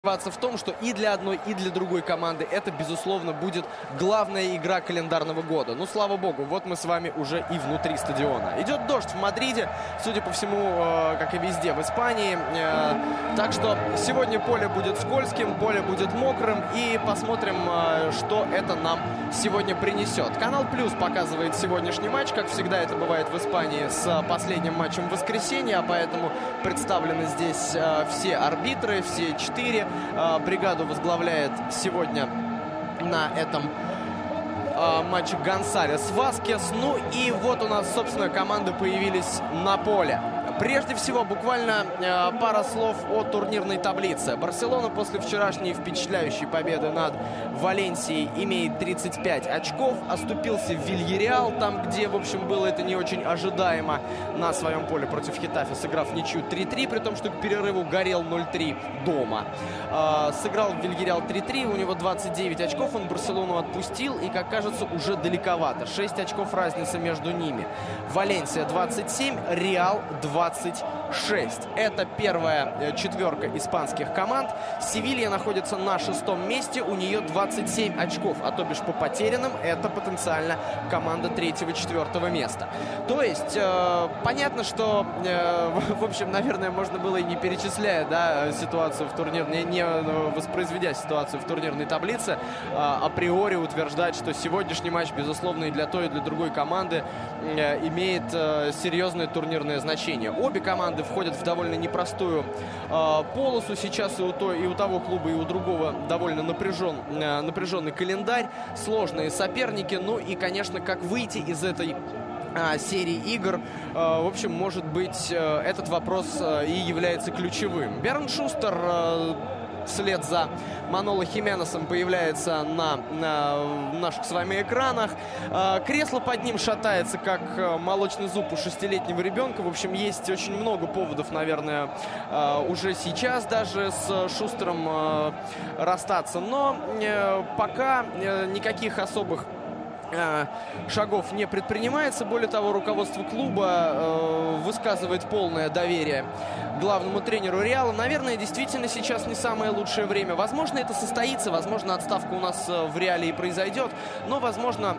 В том, что и для одной, и для другой команды это, безусловно, будет главная игра календарного года. Ну, слава богу, вот мы с вами уже и внутри стадиона. Идет дождь в Мадриде, судя по всему, как и везде в Испании. Так что сегодня поле будет скользким, поле будет мокрым. И посмотрим, что это нам сегодня принесет. Канал Плюс показывает сегодняшний матч, как всегда это бывает в Испании, с последним матчем в воскресенье. А поэтому представлены здесь все арбитры, все 4. Бригаду возглавляет сегодня на этом матче Гонсалес Васкес. Ну и вот у нас, собственно, команды появились на поле. Прежде всего, буквально пара слов о турнирной таблице. Барселона после вчерашней впечатляющей победы над Валенсией имеет 35 очков. Оступился в Вильяреал, там, где, в общем, было это не очень ожидаемо, на своем поле против Хетафе, сыграв в ничью 3-3, при том, что к перерыву горел 0-3 дома. Сыграл в Вильяреал 3-3, у него 29 очков, он Барселону отпустил, и, как кажется, уже далековато. 6 очков разница между ними. Валенсия 27, Реал 26. Это первая четверка испанских команд. Севилья находится на 6-м месте. У нее 27 очков. А то бишь по потерянным это потенциально команда 3-4 места. То есть понятно, что в общем, наверное, можно было и не перечисляя, да, ситуацию в турнирной, не воспроизведя ситуацию в турнирной таблице, априори утверждать, что сегодняшний матч, безусловно, и для той, и для другой команды имеет серьезное турнирное значение. Обе команды входят в довольно непростую полосу. Сейчас и у того клуба, и у другого довольно напряженный календарь, сложные соперники. Ну и, конечно, как выйти из этой серии игр, в общем, может быть, этот вопрос и является ключевым. Берн Шустер вслед за Маноло Хименесом появляется на наших с вами экранах. Кресло под ним шатается, как молочный зуб у 6-летнего ребенка. В общем, есть очень много поводов, наверное, уже сейчас даже с Шустером расстаться. Но пока никаких особых шагов не предпринимается. Более того, руководство клуба высказывает полное доверие главному тренеру Реала. Наверное, действительно сейчас не самое лучшее время. Возможно, это состоится, возможно, отставка у нас в Реале и произойдет, но, возможно,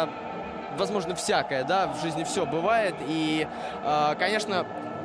всякое, да, в жизни все бывает. И, конечно,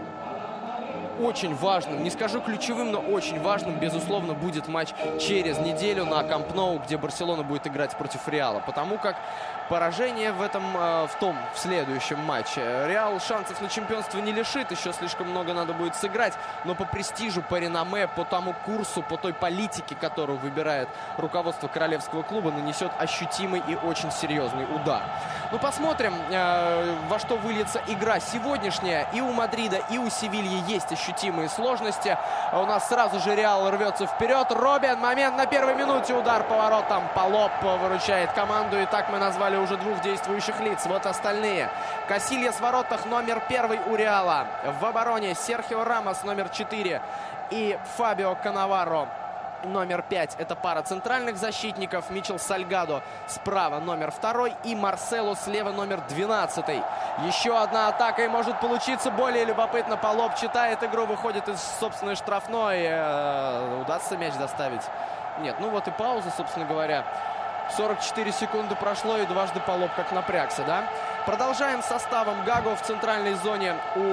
очень важным, не скажу ключевым, но очень важным, безусловно, будет матч через неделю на Камп Ноу, где Барселона будет играть против Реала. Потому как поражение в следующем матче Реал шансов на чемпионство не лишит. Еще слишком много надо будет сыграть. Но по престижу, по реноме, по тому курсу, по той политике, которую выбирает руководство королевского клуба, нанесет ощутимый и очень серьезный удар. Ну, посмотрим, во что выльется игра сегодняшняя. И у Мадрида, и у Севильи есть ощутимые сложности. У нас сразу же Реал рвется вперед. Робин, момент на первой минуте, удар по воротам. Палоп выручает команду. И так мы назвали уже двух действующих лиц. Вот остальные. Касильяс в воротах, номер 1 у Реала. В обороне Серхио Рамос, номер 4. И Фабио Канаваро, номер 5. Это пара центральных защитников. Мичел Сальгадо справа, номер 2. И Марсело слева, номер 12. Еще одна атака, и может получиться более любопытно. Палоп читает игру, выходит из собственной штрафной. Удастся мяч доставить? Нет, ну вот и пауза, собственно говоря. 44 секунды прошло, и дважды Палоп как напрягся, да? Продолжаем составом. Гаго в центральной зоне у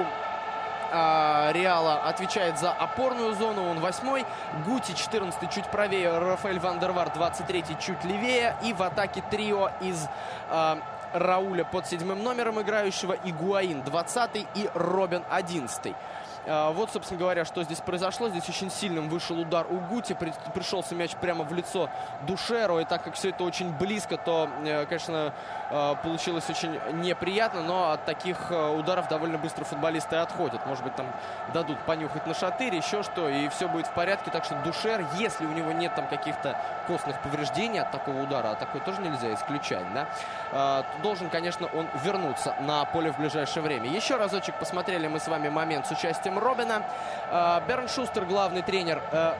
Реала отвечает за опорную зону, он 8-й. Гути 14-й чуть правее, Рафаэль Ван дер Вар 23-й чуть левее. И в атаке трио из Рауля под 7-м номером играющего, Игуаин 20-й и Робин 11-й. Вот, собственно говоря, что здесь произошло. Здесь очень сильным вышел удар у Гути. Пришелся мяч прямо в лицо Душеру. И так как все это очень близко, то, конечно, получилось очень неприятно. Но от таких ударов довольно быстро футболисты отходят. Может быть, там дадут понюхать на шатырь, еще что. И все будет в порядке. Так что Душер, если у него нет там каких-то костных повреждений от такого удара, а такое тоже нельзя исключать, да, должен, конечно, он вернуться на поле в ближайшее время. Еще разочек посмотрели мы с вами момент с участием Робина. Берн Шустер, главный тренер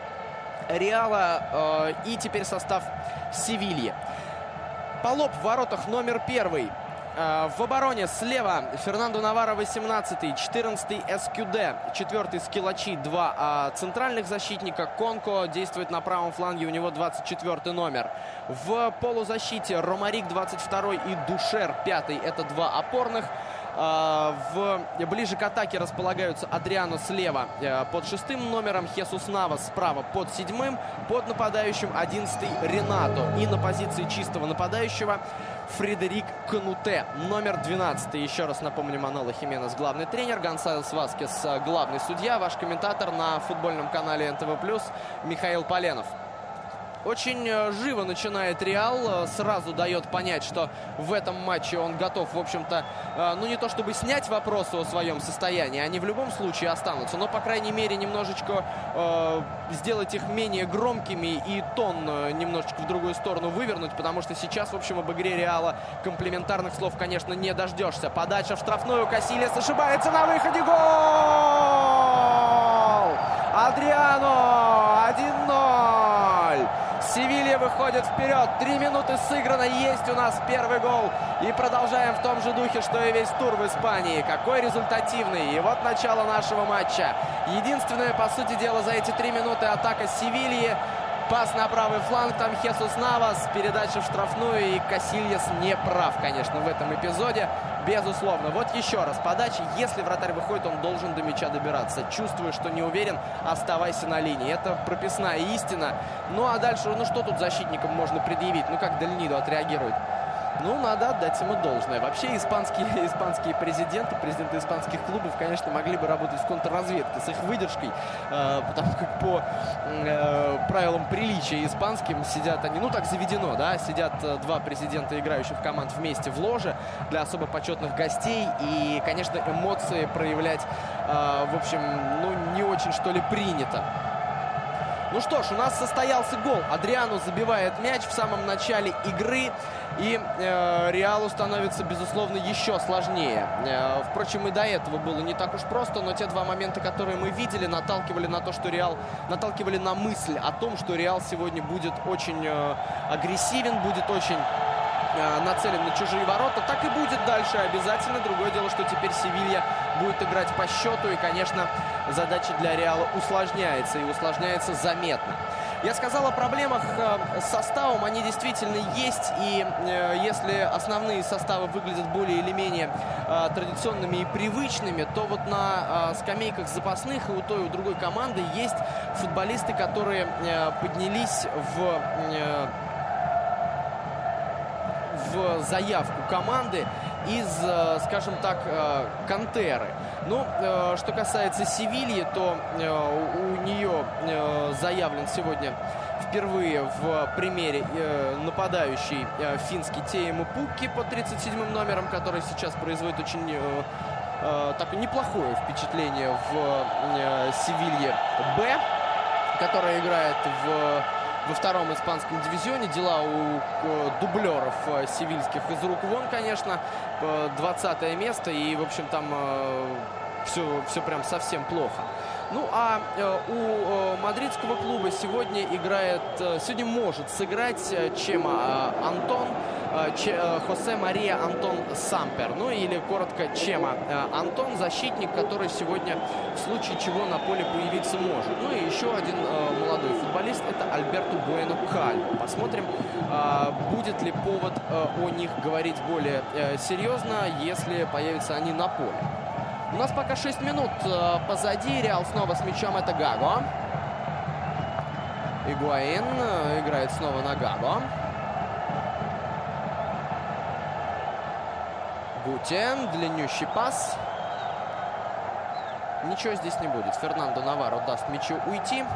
Реала. И теперь состав Севильи. Палоп в воротах, номер 1. В обороне слева Фернандо Наварро 18-й, 14-й СКЮД, 4-й Скилачи, 2 центральных защитника. Конко действует на правом фланге, у него 24-й номер. В полузащите Ромарик 22-й и Душер 5-й, это 2 опорных. Ближе к атаке располагаются Адриано слева под 6-м номером, Хесус Навас справа под 7-м, под нападающим 11-й Ренато. И на позиции чистого нападающего Фредерик Кануте, номер 12. Еще раз напомню, Маноло Хименес главный тренер, Гонсалес Васкес главный судья. Ваш комментатор на футбольном канале НТВ+, Михаил Поленов. Очень живо начинает Реал, сразу дает понять, что в этом матче он готов, в общем-то, ну не то чтобы снять вопросы о своем состоянии, они в любом случае останутся, но, по крайней мере, немножечко сделать их менее громкими и тон немножечко в другую сторону вывернуть, потому что сейчас, в общем, об игре Реала комплиментарных слов, конечно, не дождешься. Подача в штрафную, Касильяс ошибается на выходе, гол! Адриано, 1-0! Севилья выходит вперед. 3 минуты сыграно. Есть у нас первый гол. И продолжаем в том же духе, что и весь тур в Испании. Какой результативный. И вот начало нашего матча. Единственное, по сути дела, за эти 3 минуты атака Севильи. Пас на правый фланг, там Хесус Навас, передача в штрафную, и Касильяс не прав, конечно, в этом эпизоде, безусловно. Вот еще раз, подача, если вратарь выходит, он должен до мяча добираться. Чувствую, что не уверен, оставайся на линии. Это прописная истина. Ну а дальше, ну что тут защитникам можно предъявить? Ну как Дель Нидо отреагирует? Ну, надо отдать ему должное. Вообще, испанские президенты испанских клубов, конечно, могли бы работать в контрразведке с их выдержкой, потому как по правилам приличия испанским сидят они, ну, так заведено, да, сидят 2 президента играющих команд вместе в ложе для особо почетных гостей, и, конечно, эмоции проявлять, в общем, ну, не очень, что ли, принято. Ну что ж, у нас состоялся гол. Адриано забивает мяч в самом начале игры. И Реалу становится, безусловно, еще сложнее. Впрочем, и до этого было не так уж просто. Но те 2 момента, которые мы видели, наталкивали на то, что наталкивали на мысль о том, что Реал сегодня будет очень агрессивен, будет очень нацелен на чужие ворота. Так и будет дальше обязательно. Другое дело, что теперь Севилья будет играть по счету. И, конечно, задача для Реала усложняется. И усложняется заметно. Я сказал о проблемах с составом. Они действительно есть. И если основные составы выглядят более или менее традиционными и привычными, то вот на скамейках запасных и у той, и у другой команды есть футболисты, которые поднялись в заявку команды из, скажем так, кантеры. Ну, что касается Севильи, то у нее заявлен сегодня впервые в примере нападающий финский Теему Пукки под 37-м номером, который сейчас производит очень такое неплохое впечатление в Севилье Б, которая играет во 2-м испанском дивизионе. Дела у дублеров севильских из рук вон, конечно. 20-е место. И, в общем, там все прям совсем плохо. Ну, а у мадридского клуба сегодня может сыграть Чема Антон, Хосе Мария Антон Сампер. Ну, или коротко Чема Антон, защитник, который сегодня в случае чего на поле появиться может. Ну, и еще один молодой футболист, это Альберто Буэно Кальво. Посмотрим, будет ли повод о них говорить более серьезно, если появятся они на поле. У нас пока 6 минут позади. Реал снова с мячом. Это Гаго. Игуаин играет снова на Гаго. Гути. Длиннющий пас. Ничего здесь не будет. Фернандо Наварро даст мячу уйти.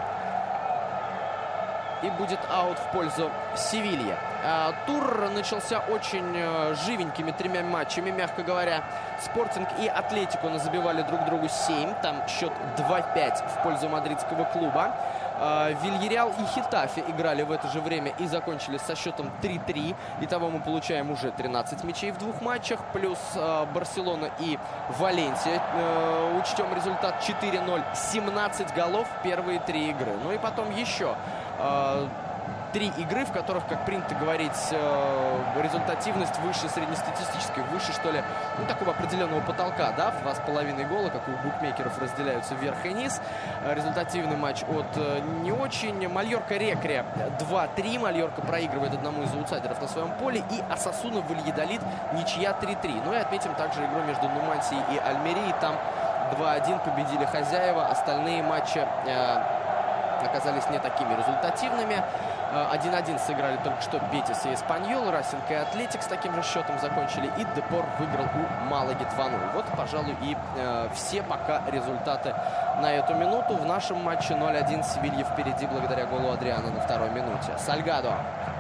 И будет аут в пользу Севильи. Тур начался очень живенькими 3 матчами, мягко говоря. Спортинг и Атлетико забивали друг другу 7. Там счет 2-5 в пользу мадридского клуба. Вильяреал и Хетафе играли в это же время и закончили со счетом 3-3. Итого мы получаем уже 13 мячей в 2 матчах. Плюс Барселона и Валенсия. Учтем результат 4-0. 17 голов в первые 3 игры. Ну и потом еще 3 игры, в которых, как принято говорить, результативность выше среднестатистической, выше, что ли, ну, такого определенного потолка, да, в 2,5 гола, как у букмекеров разделяются вверх и низ. Результативный матч от не очень. Мальорка-Рекре 2-3. Мальорка проигрывает одному из аутсайдеров на своем поле. И Осасуна Вальядолид ничья 3-3. Ну и отметим также игру между Нумансией и Альмерией. Там 2-1 победили хозяева. Остальные матчи оказались не такими результативными. 1-1 сыграли только что Бетис и Эспаньол. Расинг и Атлетик с таким же счетом закончили. И Депор выиграл у Малаги 2-0. Вот, пожалуй, и все пока результаты на эту минуту. В нашем матче 0-1 Севилья впереди благодаря голу Адриана на 2-й минуте. Сальгадо.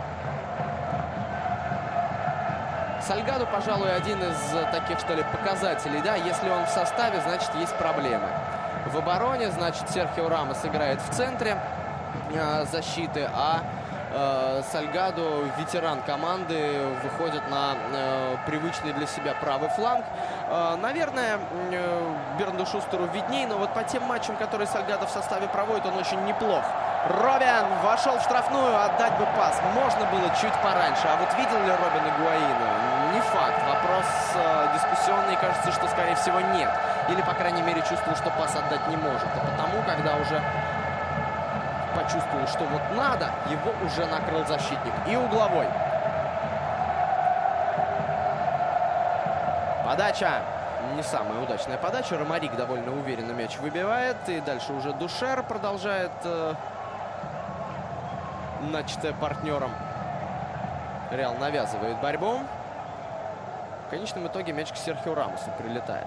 Сальгадо, пожалуй, один из таких, что ли, показателей. Да, если он в составе, значит, есть проблемы. В обороне, значит, Серхио Рамос играет в центре защиты, а Сальгадо, ветеран команды, выходит на привычный для себя правый фланг. Наверное, Бернду Шустеру видней, но вот по тем матчам, которые Сальгадо в составе проводит, он очень неплох. Робин вошел в штрафную, отдать бы пас можно было чуть пораньше. А вот видел ли Робин Игуаина? Не факт. Вопрос дискуссионный, кажется, что, скорее всего, нет. Или, по крайней мере, чувствовал, что пас отдать не может. А потому, когда уже почувствовал, что вот надо, его уже накрыл защитник. И угловой. Подача. Не самая удачная подача. Ромарик довольно уверенно мяч выбивает. И дальше уже Душер продолжает начатое партнером. Реал навязывает борьбу. В конечном итоге мяч к Серхио Рамосу прилетает.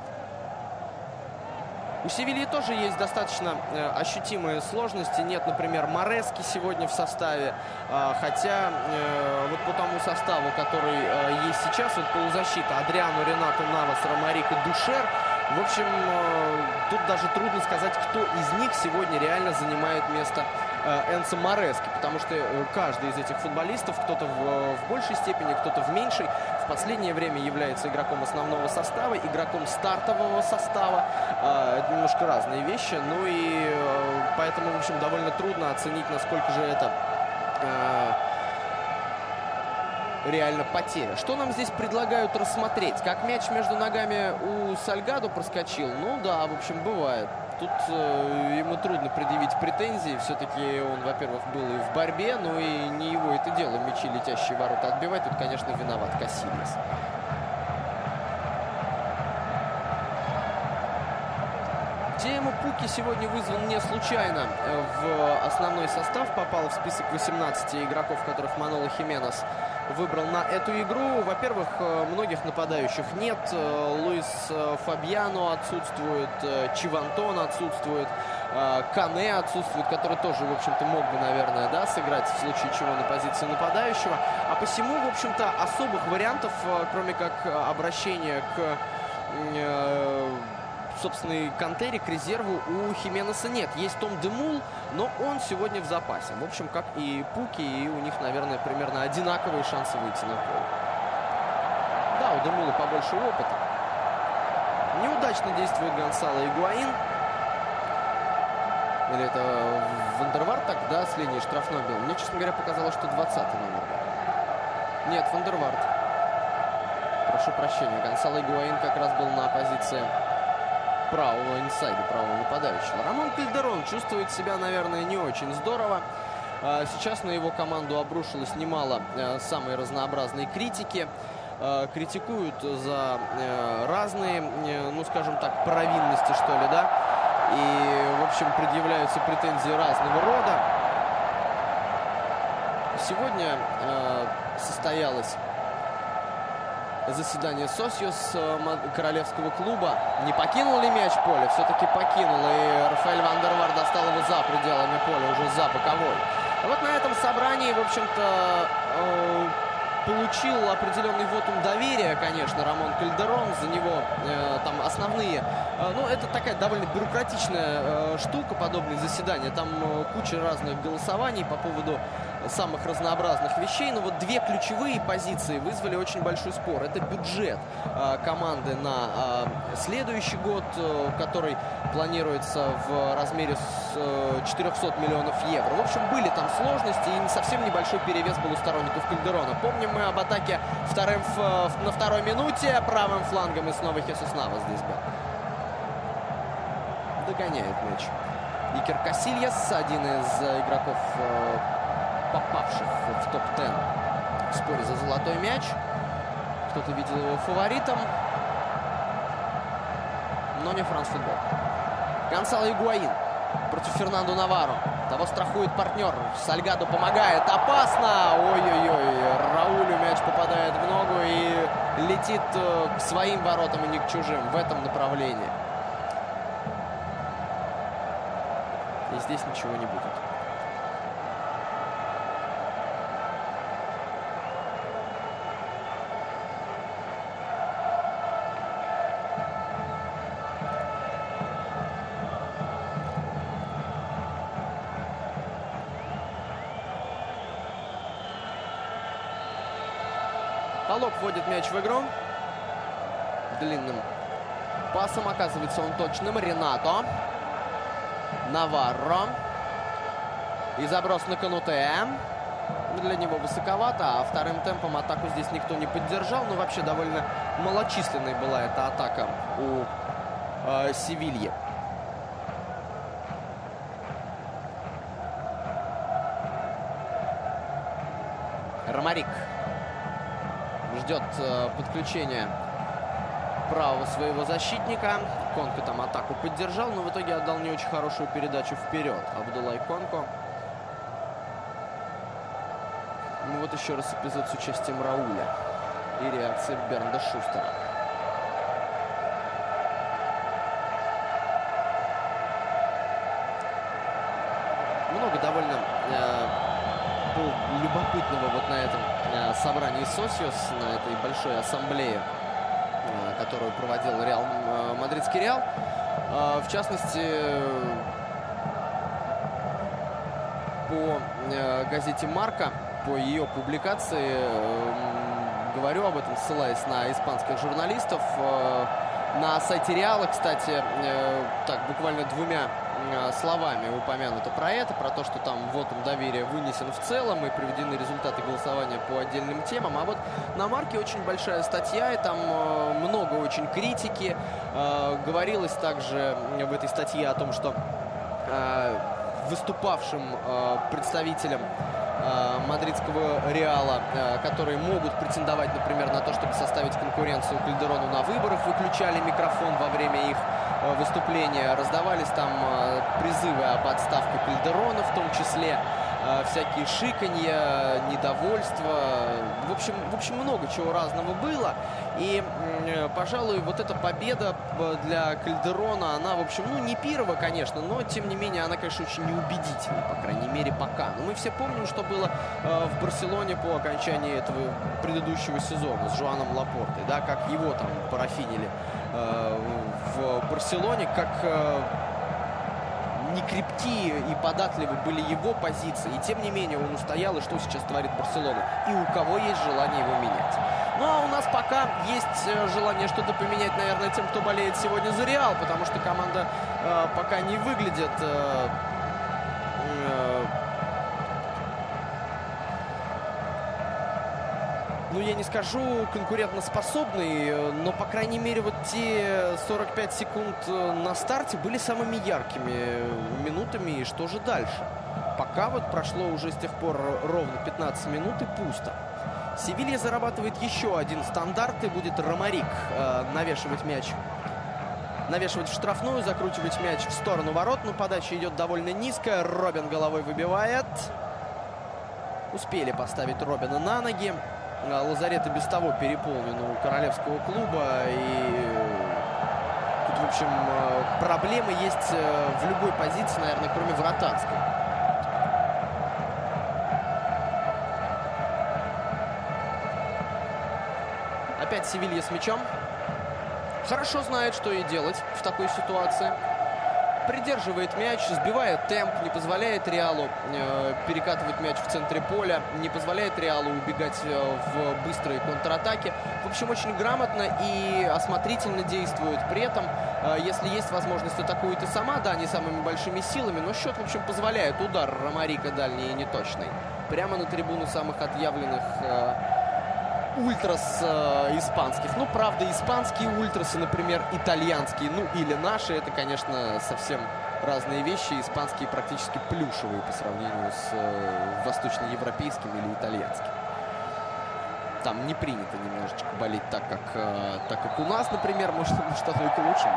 У Севильи тоже есть достаточно ощутимые сложности. Нет, например, Морески сегодня в составе. Хотя вот по тому составу, который есть сейчас, вот полузащита Адриано, Ренато, Навас, Ромарик и Душер. В общем, тут даже трудно сказать, кто из них сегодня реально занимает место Энцо Морески. Потому что каждый из этих футболистов, кто-то в большей степени, кто-то в меньшей, в последнее время является игроком основного состава, игроком стартового состава. Это немножко разные вещи. Ну и поэтому, в общем, довольно трудно оценить, насколько же это реально потеря. Что нам здесь предлагают рассмотреть? Как мяч между ногами у Сальгадо проскочил? Ну да, в общем, бывает. Тут ему трудно предъявить претензии. Все-таки он, во-первых, был и в борьбе, но и не его это дело мячи, летящие в ворота, отбивать. Тут, конечно, виноват Касильес. Тему Пуки сегодня вызван не случайно в основной состав. Попал в список 18 игроков, которых Маноло Хименес выбрал на эту игру. Во-первых, многих нападающих нет. Луис Фабьяно отсутствует, Чивантон отсутствует, Кане отсутствует, который тоже, в общем-то, мог бы, наверное, да, сыграть в случае чего на позиции нападающего. А посему, в общем-то, особых вариантов, кроме как обращения к собственной кантере, к резерву, у Хименеса нет. Есть Том Демул, но он сегодня в запасе. В общем, как и Пуки, и у них, наверное, примерно одинаковые шансы выйти на поле. Да, у Демула побольше опыта. Неудачно действует Гонсало Игуаин. Или это Вандерварт тогда с линии штрафной бил? Мне, честно говоря, показалось, что 20-й номер. Нет, Вандерварт. Прошу прощения. Гонсало Игуаин как раз был на позиции правого инсайда, правого нападающего. Рамон Кальдерон чувствует себя, наверное, не очень здорово. Сейчас на его команду обрушилось немало самой разнообразной критики. Критикуют за разные, ну, скажем так, провинности, что ли, да. И, в общем, предъявляются претензии разного рода. Сегодня состоялось заседание Сосьюс королевского клуба. Не покинул ли мяч поле? Все-таки покинул. И Рафаэль Вандервар достал его за пределами поля, уже за боковой. А вот на этом собрании, в общем-то, получил определенный вотум доверия, конечно, Рамон Кальдерон. За него там основные... Ну, это такая довольно бюрократичная штука, подобные заседания. Там куча разных голосований по поводу самых разнообразных вещей. Но вот две ключевые позиции вызвали очень большой спор. Это бюджет команды на следующий год, который планируется в размере 400 миллионов евро. В общем, были там сложности, и совсем небольшой перевес был у сторонников Кальдерона. Помним мы об атаке на второй минуте правым флангом, и снова Хесус Навас здесь был. Догоняет мяч Икер Касильяс, один из игроков, попавших в топ-10 в споре за золотой мяч. Кто-то видел его фаворитом, но не Франс Футбол. Гонсало Игуаин против Фернандо Наварро. Того страхует партнер. Сальгадо помогает. Опасно! Ой-ой-ой. Раулю мяч попадает в ногу и летит к своим воротам и не к чужим в этом направлении. И здесь ничего не будет. Полок вводит мяч в игру. Длинным пасом оказывается он точным. Ренато. Наварро. И заброс на Кануте. Для него высоковато. А вторым темпом атаку здесь никто не поддержал. Но вообще довольно малочисленной была эта атака у Севильи. Ромарик ждет подключения правого своего защитника. Конко там атаку поддержал, но в итоге отдал не очень хорошую передачу вперед. Абдуллай Конко. Ну вот еще раз эпизод с участием Рауля и реакция Бернда Шустера. Много довольно любопытного вот на этом собрании Сосиос, на этой большой ассамблее, которую проводил Мадридский Реал. В частности, по газете «Марка», по ее публикации, говорю об этом, ссылаясь на испанских журналистов. На сайте Реала, кстати, так буквально двумя словами упомянуто про это, про то, что там вотум доверия вынесен в целом и приведены результаты голосования по отдельным темам. А вот на Марке очень большая статья, и там много очень критики. Говорилось также в этой статье о том, что выступавшим представителям мадридского Реала, которые могут претендовать, например, на то, чтобы составить конкуренцию Кальдерону на выборах, выключали микрофон во время их выступления. Раздавались там призывы об отставке Кальдерона, в том числе всякие шиканья, недовольства. В общем, много чего разного было. И, пожалуй, вот эта победа для Кальдерона, она, в общем, ну, не пирова, конечно, но, тем не менее, она, конечно, очень неубедительна, по крайней мере, пока. Но мы все помним, что было в Барселоне по окончании этого предыдущего сезона с Жуаном Лапортой, да, как его там парафинили в Барселоне, как некрепкие и податливы были его позиции. И тем не менее он устоял, и что сейчас творит Барселона. И у кого есть желание его менять. Ну а у нас пока есть желание что-то поменять, наверное, тем, кто болеет сегодня за Реал. Потому что команда пока не выглядит ну, я не скажу конкурентоспособный, но, по крайней мере, вот те 45 секунд на старте были самыми яркими минутами. И что же дальше? Пока вот прошло уже с тех пор ровно 15 минут и пусто. Севилья зарабатывает еще один стандарт, и будет Ромарик навешивать мяч. Навешивать в штрафную, закручивать мяч в сторону ворот. Но подача идет довольно низко. Робин головой выбивает. Успели поставить Робина на ноги. Лазарет и без того переполнен у королевского клуба. И тут, в общем, проблемы есть в любой позиции, наверное, кроме вратарской. Опять Севилья с мячом. Хорошо знает, что и делать в такой ситуации. придерживает мяч, сбивает темп, не позволяет Реалу перекатывать мяч в центре поля, не позволяет Реалу убегать в быстрые контратаки. В общем, очень грамотно и осмотрительно действует. При этом, если есть возможность, атакует и сама, да, не самыми большими силами, но счет, в общем, позволяет. Удар Ромарико дальний и неточный. Прямо на трибуну самых отъявленных ультрас испанских. Ну, правда, испанские ультрасы, например, итальянские, ну, или наши, это, конечно, совсем разные вещи. Испанские практически плюшевые по сравнению с восточноевропейским или итальянским. Там не принято немножечко болеть так, как у нас, например, может оно и к лучшему.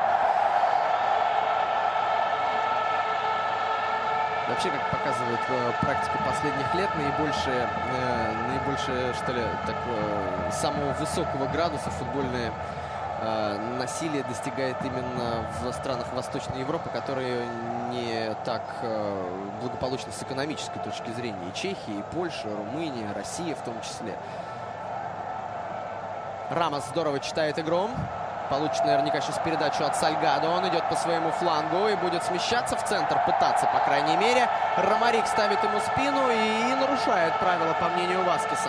Вообще, как показывает практика последних лет, наибольшее, что ли, так, самого высокого градуса футбольное насилие достигает именно в странах Восточной Европы, которые не так благополучны с экономической точки зрения. И Чехия, и Польша, и Румыния, Россия в том числе. Рамос здорово читает игру. Получит наверняка сейчас передачу от Сальгадо. Он идет по своему флангу и будет смещаться в центр, пытаться, по крайней мере. Ромарик ставит ему спину и нарушает правила, по мнению Васкеса.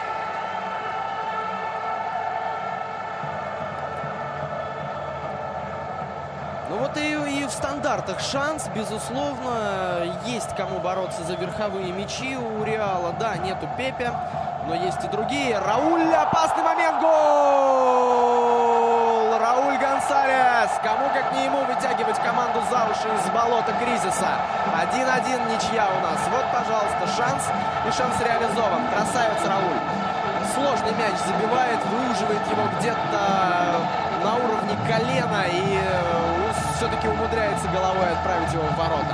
Ну вот и в стандартах шанс, безусловно. Есть кому бороться за верховые мячи у Реала. Да, нету Пепе, но есть и другие. Рауль, опасный момент, гол! Рауль Гонсалес. Кому как не ему вытягивать команду за уши из болота кризиса. 1-1 ничья у нас. Вот, пожалуйста, шанс. И шанс реализован. Красавец Рауль. Сложный мяч забивает, выуживает его где-то на уровне колена и все-таки умудряется головой отправить его в ворота.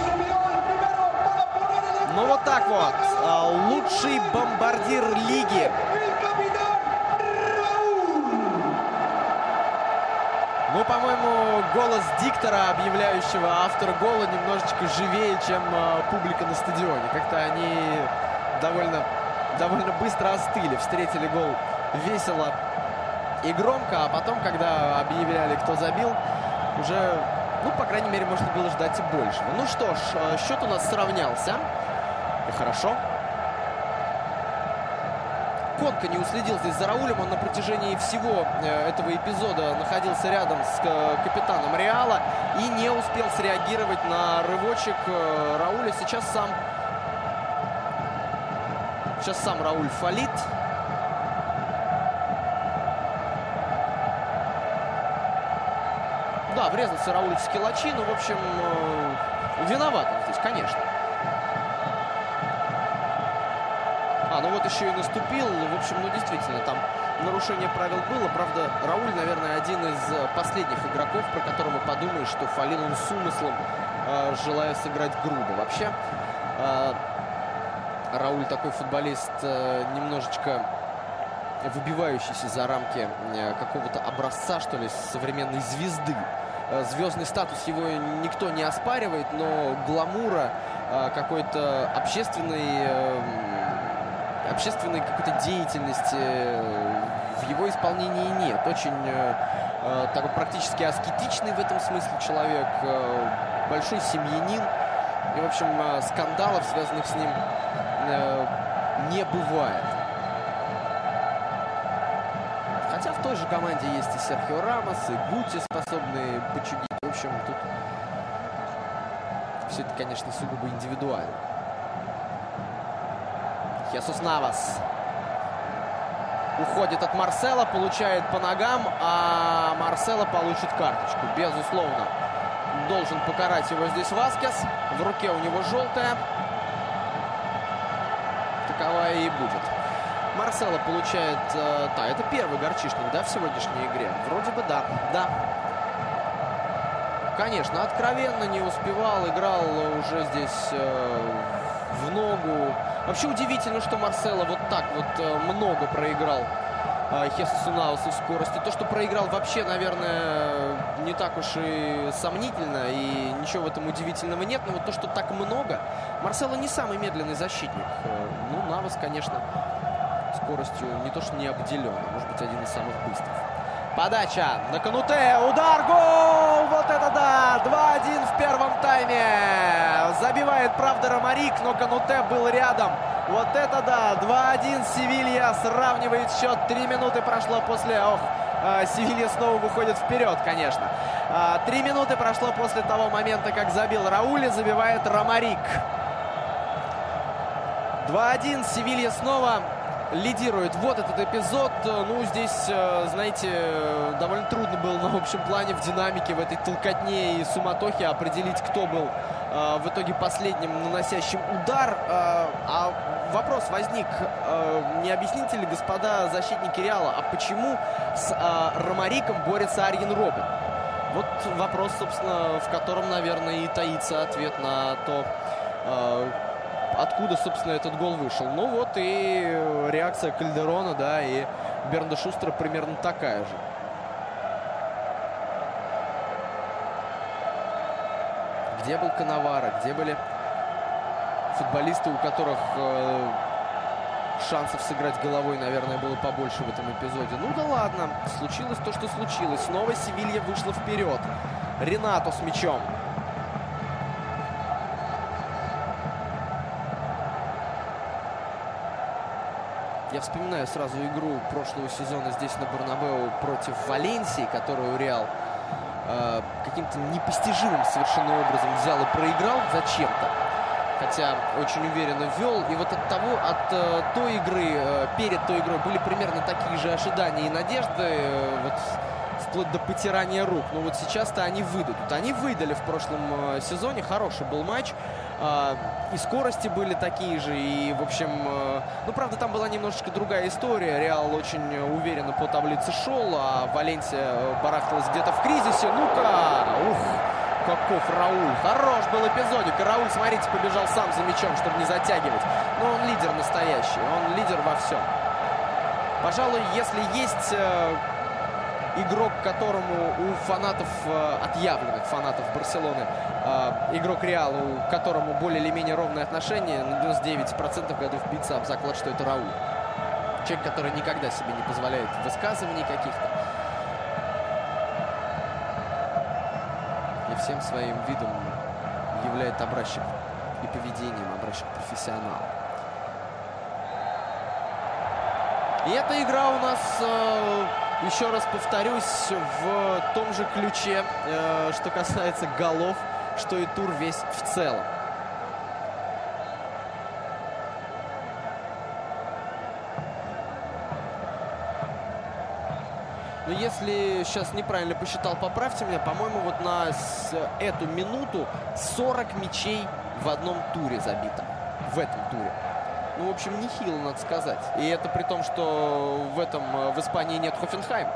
Ну вот так вот. Лучший бомбардир лиги. Ну, по-моему, голос диктора, объявляющего автора гола, немножечко живее, чем публика на стадионе. Как-то они довольно быстро остыли. Встретили гол весело и громко, а потом, когда объявляли, кто забил, уже, ну, по крайней мере, можно было ждать и большего. Ну что ж, счет у нас сравнялся. И хорошо. Конка не уследил здесь за Раулем. Он на протяжении всего этого эпизода находился рядом с капитаном Реала и не успел среагировать на рывочек Рауля. Сейчас сам Рауль фалит. Да, врезался Рауль в скиллачи. Ну, в общем, виноват он здесь, конечно. Ну вот еще и наступил. В общем, ну действительно, там нарушение правил было. Правда, Рауль, наверное, один из последних игроков, про которого подумаешь, что фалил он с умыслом, желая сыграть грубо. Вообще, Рауль такой футболист, немножечко выбивающийся за рамки какого-то образца, что ли, современной звезды. Звездный статус его никто не оспаривает, но гламура, какой-то общественной какой-то деятельности в его исполнении нет. Очень такой практически аскетичный в этом смысле человек, большой семьянин. И, в общем, скандалов, связанных с ним, не бывает. Хотя в той же команде есть и Серхио Рамос, и Гути, способные почудить. В общем, тут все это, конечно, сугубо индивидуально. Хесус Навас уходит от Марсело, получает по ногам, а Марсело получит карточку. Безусловно, должен покарать его здесь Васкес. В руке у него желтая. Таковая и будет. Марсело получает... Да, это первый горчишник, да, в сегодняшней игре? Вроде бы да. Да. Конечно, откровенно не успевал. Играл уже здесь в ногу. Вообще удивительно, что Марсело вот так вот много проиграл Хесусу Навасу в скорости. То, что проиграл, вообще, наверное, не так уж и сомнительно. И ничего в этом удивительного нет. Но вот то, что так много... Марсело не самый медленный защитник. Ну, Навас, конечно, скоростью не то что не обделен, а может быть один из самых быстрых. Подача на Кануте. Удар. Гол! Вот это да! 2-1 в первом тайме. Забивает, правда, Ромарик, но Кануте был рядом. Вот это да! 2-1. Севилья сравнивает счет. 3 минуты прошло после... Севилья снова выходит вперед, конечно. 3 минуты прошло после того момента, как забил Рауль, и забивает Ромарик. 2-1. Севилья снова лидирует. Вот этот эпизод. Ну, здесь, знаете, довольно трудно было на общем плане в динамике, в этой толкотне и суматохе определить, кто был в итоге последним наносящим удар. А вопрос возник, не объясните ли, господа защитники Реала, а почему с Ромариком борется Арьен Роббен? Вот вопрос, собственно, в котором, наверное, и таится ответ на то, откуда, собственно, этот гол вышел. Ну вот и реакция Кальдерона, да, и Бернда Шустера примерно такая же. Где был Канаваро, где были футболисты, у которых шансов сыграть головой, наверное, было побольше в этом эпизоде. Ну да ладно, случилось то, что случилось. Снова Севилья вышла вперед. Ренато с мячом. Я вспоминаю сразу игру прошлого сезона здесь на Бернабеу против Валенсии, которую Реал каким-то непостижимым совершенно образом взял и проиграл зачем-то. Хотя очень уверенно вел. И вот от той игры, перед той игрой были примерно такие же ожидания и надежды, вот вплоть до потирания рук. Но вот сейчас-то они выдадут. Они выдали в прошлом сезоне. Хороший был матч. И скорости были такие же. И, в общем, ну, правда, там была немножечко другая история. Реал очень уверенно по таблице шел, а Валенсия барахталась где-то в кризисе. Ну-ка! Ух! Каков Рауль. Хорош был эпизодик. И Рауль, смотрите, побежал сам за мячом, чтобы не затягивать. Но он лидер настоящий. Он лидер во всем. Пожалуй, если есть игрок, которому у фанатов, отъявленных фанатов Барселоны, игрок Реала, у которому более или менее ровные отношения, на 99% готов биться об заклад, что это Рауль. Человек, который никогда себе не позволяет высказываний каких-то. И всем своим видом являет образчик и поведением образчик профессионала. И эта игра у нас, еще раз повторюсь, в том же ключе, что касается голов, что и тур весь в целом. Но если сейчас неправильно посчитал, поправьте меня, по-моему, вот на эту минуту 40 мячей в одном туре забито. В этом туре. Ну, в общем, нехило, надо сказать. И это при том, что в Испании нет Хофенхайма.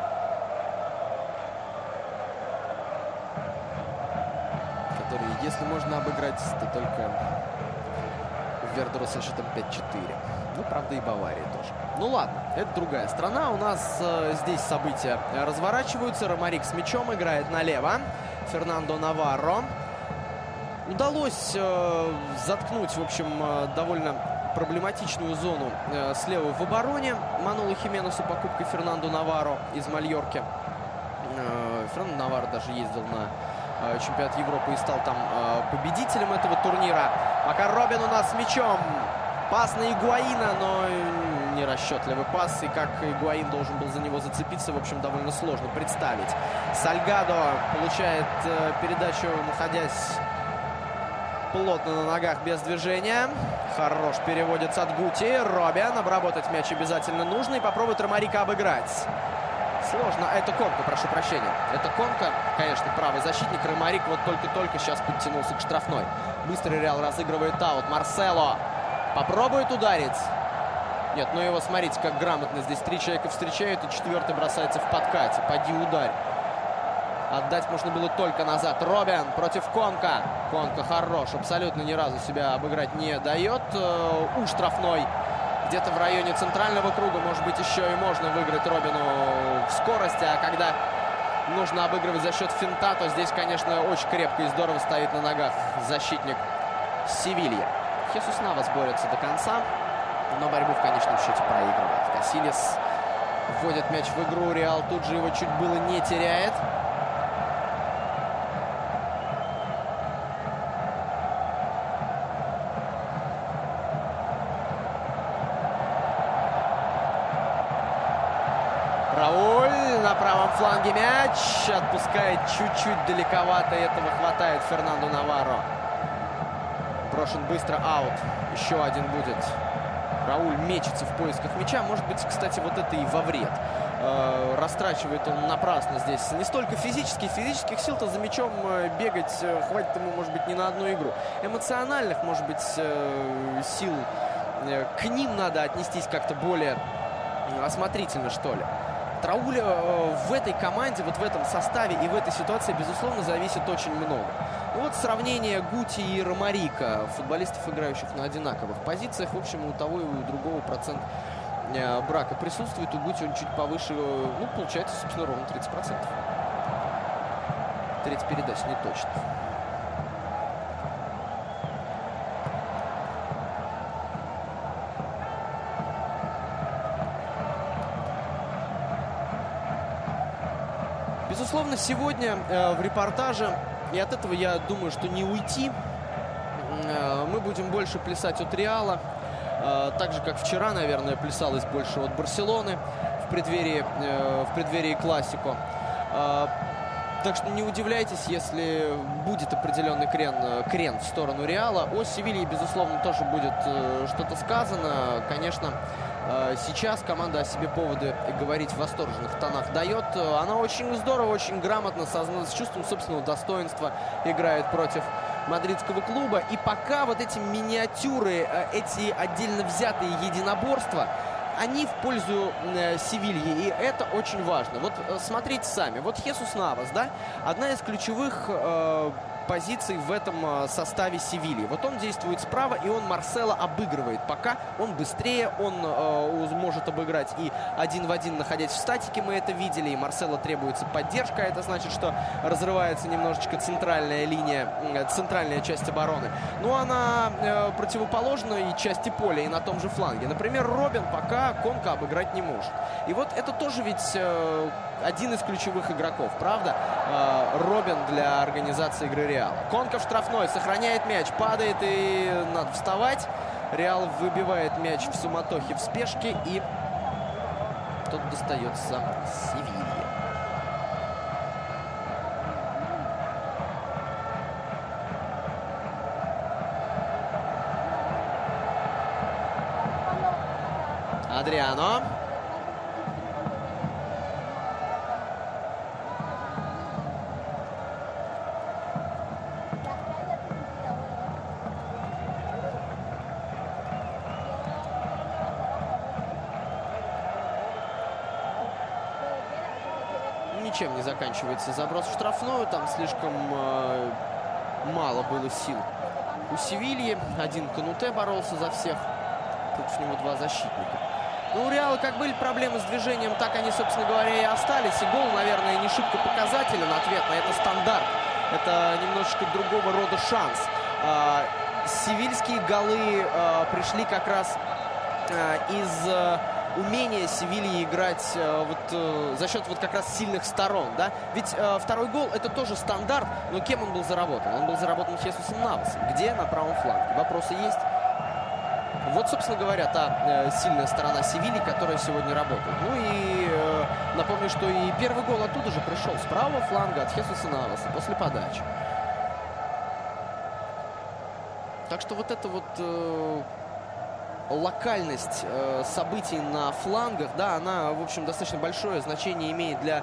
Который, если можно обыграть, то только Вердеру со счетом 5-4. Ну, правда, и Бавария тоже. Ну, ладно, это другая страна. У нас здесь события разворачиваются. Ромарик с мячом играет налево. Фернандо Наварро. Удалось заткнуть, в общем, довольно проблематичную зону слева в обороне Маноло Хименесу покупкой Фернандо Наварро из Мальорки. Фернандо Наварро даже ездил на чемпионат Европы и стал там победителем этого турнира. Пока Роббен у нас с мячом. Пас на Игуаина, но нерасчетливый пас. И как Игуаин должен был за него зацепиться, в общем, довольно сложно представить. Сальгадо получает передачу, находясь плотно на ногах, без движения. Хорош переводится от Гути. Роббен. Обработать мяч обязательно нужно. И попробует Ромарика обыграть. Сложно. Это Конка, прошу прощения. Это Конка, конечно, правый защитник. Ромарик вот только-только сейчас подтянулся к штрафной. Быстрый Реал разыгрывает аут. Марсело попробует ударить. Нет, ну его, смотрите, как грамотно. Здесь 3 человека встречают, и 4-й бросается в подкате. Поди ударь. Отдать можно было только назад. Роббен против Конка. Конка хорош. Абсолютно ни разу себя обыграть не дает. У штрафной. Где-то в районе центрального круга, может быть, еще и можно выиграть Роббену в скорости. А когда нужно обыгрывать за счет финта, то здесь, конечно, очень крепко и здорово стоит на ногах защитник Севильи. Хесус Навас борется до конца, но борьбу в конечном счете проигрывает. Касильяс Вводит мяч в игру. Реал тут же его чуть было не теряет. Рауль на правом фланге мяч. Отпускает чуть-чуть далековато. Этого хватает Фернандо Наварро. Брошен быстро аут. Еще один будет. Рауль мечется в поисках мяча. Может быть, кстати, вот это и во вред. Растрачивает он напрасно здесь. Не столько физических сил-то за мячом бегать хватит ему, может быть, не на одну игру. Эмоциональных, может быть, сил к ним надо отнестись как-то более осмотрительно, что ли. От Рауля в этой команде, вот в этом составе и в этой ситуации, безусловно, зависит очень много. Ну вот сравнение Гути и Ромарика, футболистов, играющих на одинаковых позициях. В общем, у того и у другого процент брака присутствует. У Гути он чуть повыше, ну, получается, собственно, ровно 30%. Треть передач не точно. Безусловно, сегодня в репортаже, и от этого я думаю, что не уйти, мы будем больше плясать от Реала, так же, как вчера, наверное, плясалось больше от Барселоны в преддверии классико. Так что не удивляйтесь, если будет определенный крен в сторону Реала. О Севилье, безусловно, тоже будет что-то сказано. Конечно, сейчас команда о себе поводы говорить в восторженных тонах дает. Она очень здорово, очень грамотно, с чувством собственного достоинства играет против мадридского клуба. И пока вот эти миниатюры, эти отдельно взятые единоборства, они в пользу Севильи, и это очень важно. Вот смотрите сами. Вот Хесус Навас, да, одна из ключевых позиций в этом составе Севильи. Вот он действует справа, и он Марсело обыгрывает. Пока он быстрее, он может обыграть и один в один, находясь в статике, мы это видели. И Марсело требуется поддержка. Это значит, что разрывается немножечко центральная линия, центральная часть обороны. Ну а на противоположной части поля и на том же фланге, например, Робин пока Конка обыграть не может. И вот это тоже ведь один из ключевых игроков, правда? Робин для организации игры Реала. Конка в штрафной, сохраняет мяч, падает, и надо вставать. Реал выбивает мяч в суматохе, в спешке, и тот достается Севилье. Адриано. Ничем не заканчивается заброс в штрафную. Там слишком мало было сил у Севильи. Один Кануте боролся за всех. Против него два защитника. Ну, у Реала как были проблемы с движением, так они, собственно говоря, и остались. И гол, наверное, не шибко показателен ответно. Это стандарт. Это немножечко другого рода шанс. Севильские голы пришли как раз из умения Севильи играть за счет вот как раз сильных сторон, да? Ведь второй гол — это тоже стандарт, но кем он был заработан? Он был заработан Хесусом Навасом. Где? На правом фланге. Вопросы есть? Вот, собственно говоря, та сильная сторона Севильи, которая сегодня работает. Ну и напомню, что и первый гол оттуда же пришел с правого фланга от Хесуса Наваса после подачи. Так что вот это вот локальность событий на флангах, да, она, в общем, достаточно большое значение имеет для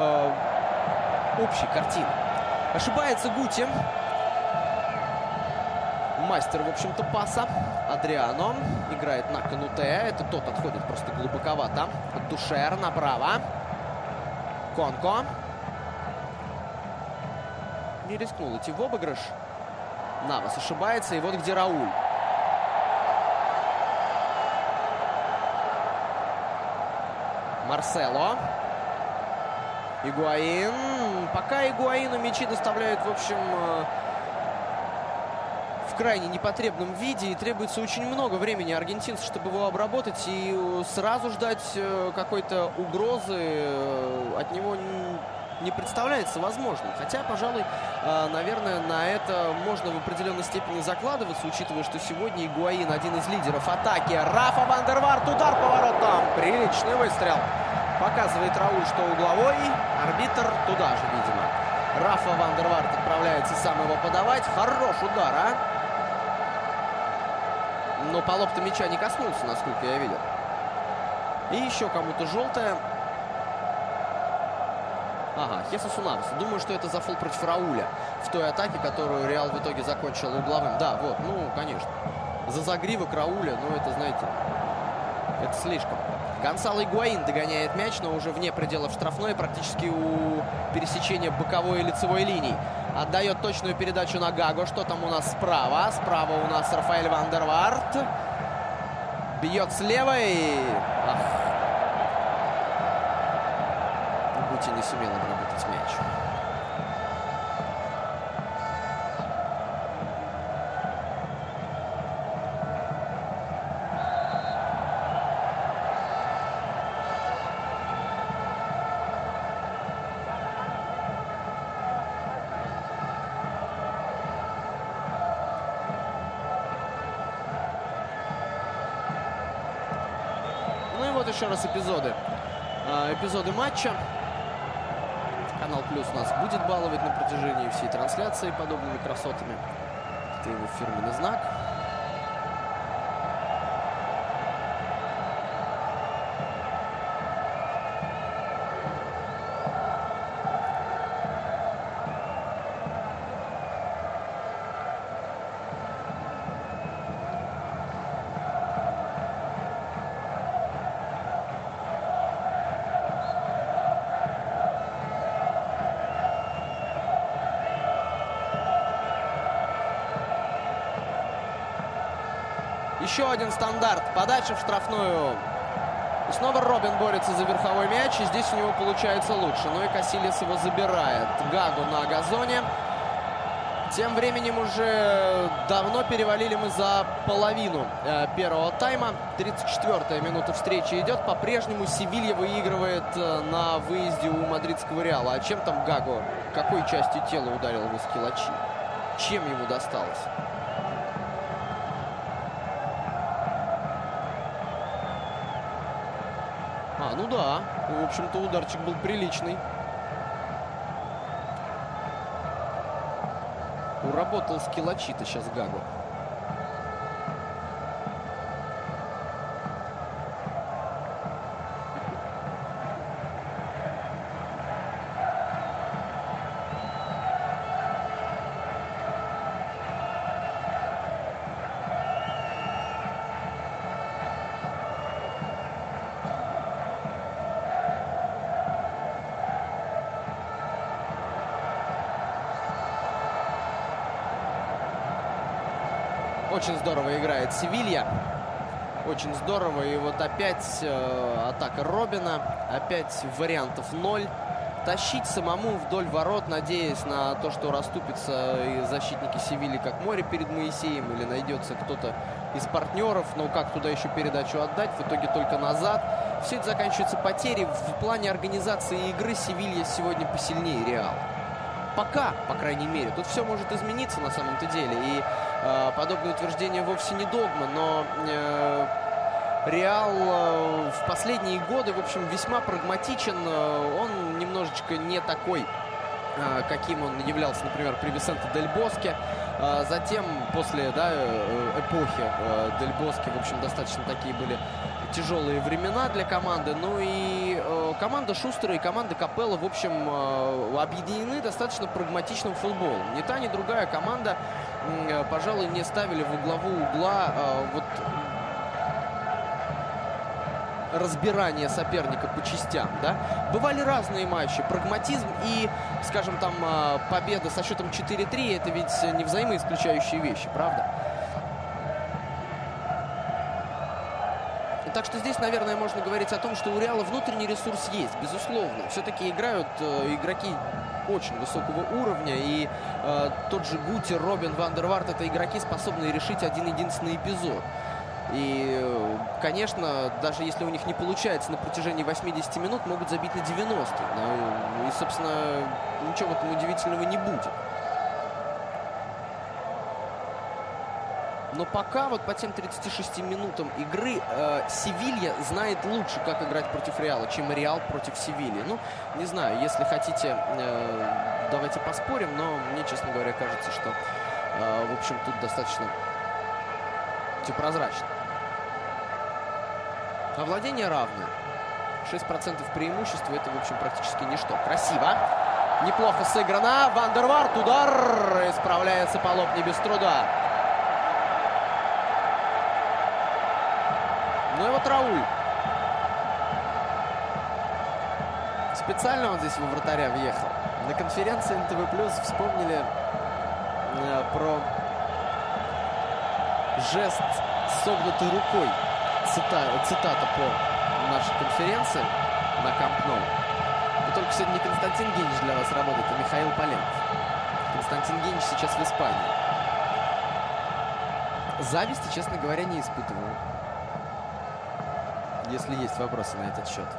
общей картины. Ошибается Гути. Мастер, в общем-то, паса. Адриано играет на Кануте. Это тот отходит просто глубоковато. Душер направо. Конко. Не рискнул идти в обыгрыш. Навас ошибается. И вот где Рауль. Марсело. Игуаин. Пока Игуаину мячи доставляют, в общем, в крайне непотребном виде, и требуется очень много времени аргентинцев, чтобы его обработать, и сразу ждать какой-то угрозы от него не представляется возможным. Хотя, пожалуй, наверное, на это можно в определенной степени закладываться, учитывая, что сегодня Игуаин один из лидеров атаки. Рафа ван дер Варт, удар по воротам. Приличный выстрел. Показывает Рауль, что угловой. Арбитр туда же, видимо. Рафа ван дер Варт отправляется сам его подавать. Хорош удар, а? Но по лоб-то мяча не коснулся, насколько я видел. И еще кому-то желтая. Ага, Хесусу Навасу. Думаю, что это за фол против Рауля в той атаке, которую Реал в итоге закончил угловым. Да, вот, ну, конечно. За загривок Рауля, ну, это, знаете, это слишком. Гонсало Игуаин догоняет мяч, но уже вне пределов штрафной, практически у пересечения боковой и лицевой линий. Отдает точную передачу на Гаго. Что там у нас справа? Справа у нас Рафаэль ван дер Варт. Бьет с левой. Гути не сумел обработать мяч. Ну и вот еще раз эпизоды матча. Канал Плюс нас будет баловать на протяжении всей трансляции подобными красотами. Это его фирменный знак. Еще один стандарт. Подача в штрафную. И снова Робин борется за верховой мяч. И здесь у него получается лучше. Но и Касильяс его забирает. Гагу на газоне. Тем временем уже давно перевалили мы за половину первого тайма. 34-я минута встречи идет. По-прежнему Севилья выигрывает на выезде у мадридского Реала. А чем там Гагу? Какой частью тела ударил его Скилачи? Чем ему досталось? Ну да, в общем-то ударчик был приличный. Уработал Скилачи-то сейчас Гагу. Очень здорово играет Севилья. Очень здорово. И вот опять атака Робина. Опять вариантов 0. Тащить самому вдоль ворот, надеясь на то, что расступятся и защитники Севильи как море перед Моисеем. Или найдется кто-то из партнеров. Но как туда еще передачу отдать? В итоге только назад. Все это заканчивается потерей. В плане организации игры Севилья сегодня посильнее Реала. Пока, по крайней мере. Тут все может измениться на самом-то деле. И подобное утверждение вовсе не догма. Но Реал в последние годы, в общем, весьма прагматичен. Он немножечко не такой, каким он являлся, например, при Висенте Дель Боске. Затем, после эпохи Дель Боске, в общем, достаточно такие были тяжелые времена для команды. Ну и команда Шустера и команда Капелло, в общем, объединены достаточно прагматичным футболом. Ни та, ни другая команда, пожалуй, не ставили во главу угла вот разбирание соперника по частям, да. Бывали разные матчи. Прагматизм и, скажем, там победа со счетом 4-3 — это ведь не взаимоисключающие вещи, правда? Так что здесь, наверное, можно говорить о том, что у Реала внутренний ресурс есть, безусловно. Все-таки играют игроки очень высокого уровня. И тот же Гути, Робин, Ван дер Варт — это игроки, способные решить один-единственный эпизод. И, конечно, даже если у них не получается на протяжении 80 минут, могут забить на 90. И, собственно, ничего в этом удивительного не будет. Но пока вот по тем 36 минутам игры Севилья знает лучше, как играть против Реала, чем Реал против Севильи. Ну, не знаю, если хотите, давайте поспорим, но мне, честно говоря, кажется, что, в общем, тут достаточно все прозрачно. А владение равное. 6% преимущества — это, в общем, практически ничто. Красиво. Неплохо сыграно. Ван дер Варт. Удар. Исправляется Полоп не без труда. Ну и вот Рауль. Специально он здесь во вратаря въехал. На конференции НТВ+ вспомнили про жест согнутой рукой. Цитата по нашей конференции на Камп Ноу. Но только сегодня не Константин Генич для вас работает, а Михаил Поленов. Константин Генич сейчас в Испании. Зависти, честно говоря, не испытываю. Если есть вопросы на этот счет.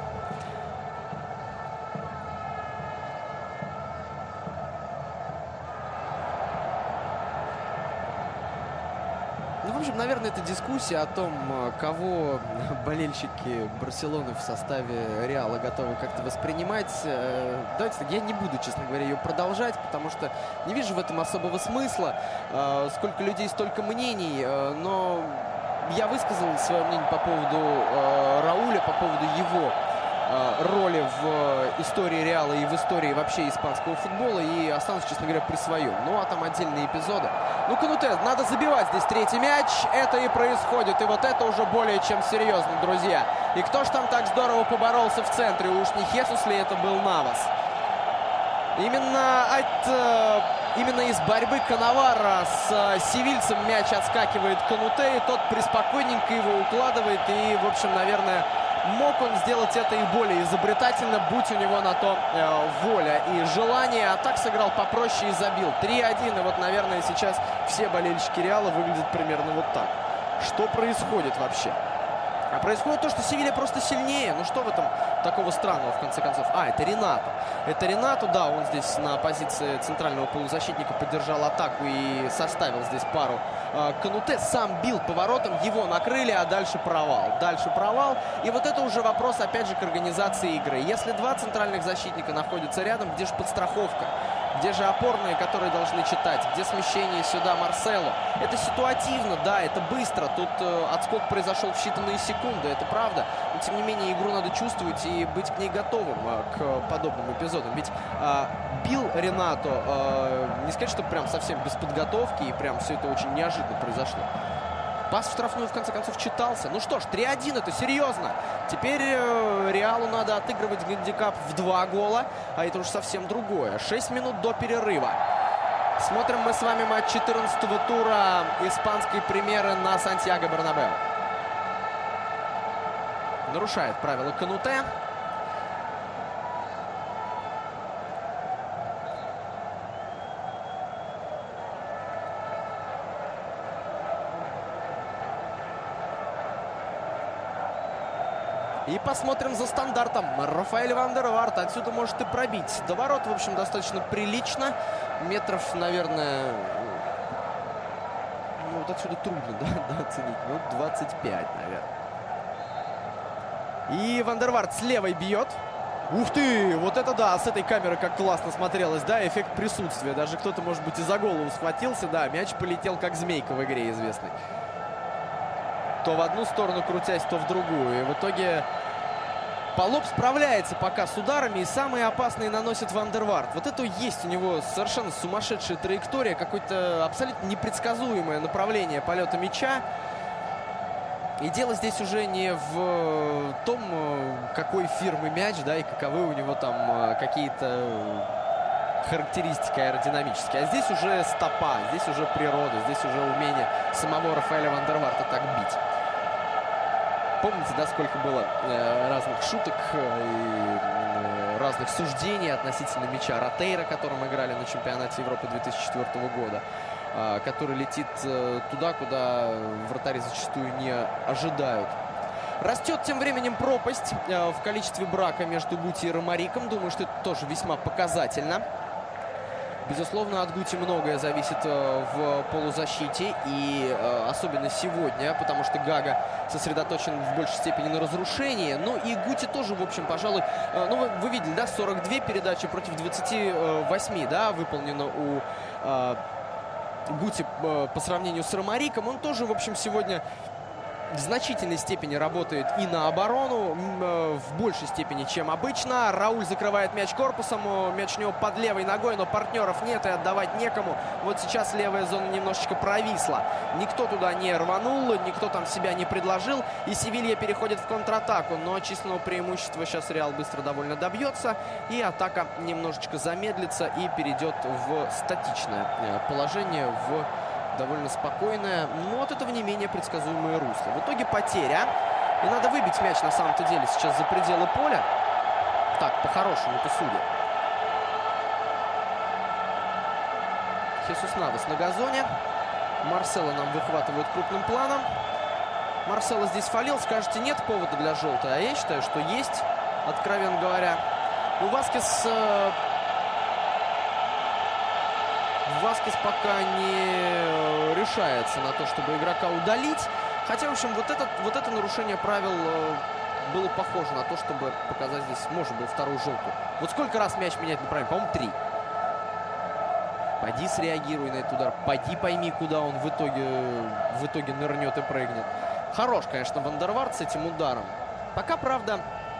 Ну, в общем, наверное, это дискуссия о том, кого болельщики Барселоны в составе Реала готовы как-то воспринимать. Давайте так, я не буду, честно говоря, ее продолжать, потому что не вижу в этом особого смысла. Сколько людей, столько мнений, но я высказал свое мнение по поводу Рауля, по поводу его роли в истории Реала и в истории вообще испанского футбола, и останусь, честно говоря, при своем. Ну, а там отдельные эпизоды. Ну, Кануте, надо забивать здесь третий мяч. Это и происходит. И вот это уже более чем серьезно, друзья. И кто ж там так здорово поборолся в центре? Уж не Хесус ли это был Навас? Именно из борьбы Канавара с севильцем мяч отскакивает Кануте, и тот приспокойненько его укладывает. И, в общем, наверное, мог он сделать это и более изобретательно, будь у него на то воля и желание. А так сыграл попроще и забил. 3-1. И вот, наверное, сейчас все болельщики Реала выглядят примерно вот так. Что происходит вообще? А происходит то, что Севилья просто сильнее. Ну что в этом такого странного, в конце концов? Это Ренато. Это Ренато, да, он здесь на позиции центрального полузащитника поддержал атаку и составил здесь пару. Кануте сам бил поворотом, его накрыли, а дальше провал. Дальше провал. И вот это уже вопрос, опять же, к организации игры. Если два центральных защитника находятся рядом, где же подстраховка? Где же опорные, которые должны читать? Где смещение сюда Марсело? Это ситуативно, да, это быстро. Тут отскок произошел в считанные секунды, это правда. Но, тем не менее, игру надо чувствовать и быть к ней готовым, к подобным эпизодам. Ведь бил Ренато, не сказать, что прям совсем без подготовки, и прям все это очень неожиданно произошло. Пас в штрафную, в конце концов, читался. Ну что ж, 3-1, это серьезно. Теперь Реалу надо отыгрывать гандикап в 2 гола, а это уж совсем другое. 6 минут до перерыва. Смотрим мы с вами матч 14-го тура испанской премьеры на Сантьяго-Бернабеу. Нарушает правила Кануте. И посмотрим за стандартом. Рафаэль Ван дер Варт отсюда может и пробить. До ворот, в общем, достаточно прилично. Метров, наверное... Ну, вот отсюда трудно, да, оценить. Ну, 25, наверное. И Ван дер Варт с левой бьет. Ух ты! Вот это да! С этой камеры как классно смотрелось, да? Эффект присутствия. Даже кто-то, может быть, и за голову схватился. Да, мяч полетел как змейка в игре известной. То в одну сторону крутясь, то в другую. И в итоге Полоп справляется пока с ударами. И самые опасные наносит Ван дер Варт. Вот это есть у него совершенно сумасшедшая траектория. Какое-то абсолютно непредсказуемое направление полета мяча. И дело здесь уже не в том, какой фирмы мяч, да, и каковы у него там какие-то характеристики аэродинамические. А здесь уже стопа, здесь уже природа, здесь уже умение самого Рафаэля Ван дер Варта так бить. Помните, да, сколько было разных шуток и разных суждений относительно мяча Ротейра, которым играли на чемпионате Европы 2004 года, который летит туда, куда вратари зачастую не ожидают. Растет тем временем пропасть в количестве брака между Гути и Ромариком. Думаю, что это тоже весьма показательно. Безусловно, от Гути многое зависит в полузащите. И особенно сегодня, потому что Гага сосредоточен в большей степени на разрушении. Ну и Гути тоже, в общем, пожалуй... Ну, вы видели, да, 42 передачи против 28, да, выполнено у Гути по сравнению с Ромариком. Он тоже, в общем, сегодня... в значительной степени работает и на оборону, в большей степени, чем обычно. Рауль закрывает мяч корпусом, мяч у него под левой ногой, но партнеров нет и отдавать некому. Вот сейчас левая зона немножечко провисла. Никто туда не рванул, никто там себя не предложил. И Севилья переходит в контратаку, но численного преимущества сейчас Реал быстро довольно добьется. И атака немножечко замедлится и перейдет в статичное положение, в довольно спокойное, но от этого не менее предсказуемое русло. В итоге потеря. И надо выбить мяч на самом-то деле сейчас за пределы поля. Так, по-хорошему-то судя. Хесус Навас на газоне. Марсело нам выхватывают крупным планом. Марсело здесь фалил. Скажете, нет повода для желтой. А я считаю, что есть, откровенно говоря. Ну, Васкес пока не решается на то, чтобы игрока удалить. Хотя, в общем, вот это нарушение правил было похоже на то, чтобы показать здесь, может быть, вторую желтую. Вот сколько раз мяч менять направление? По-моему, 3. Пойди среагируй на этот удар. Пойди пойми, куда он в итоге нырнет и прыгнет. Хорош, конечно, Вандерварт с этим ударом. Пока, правда,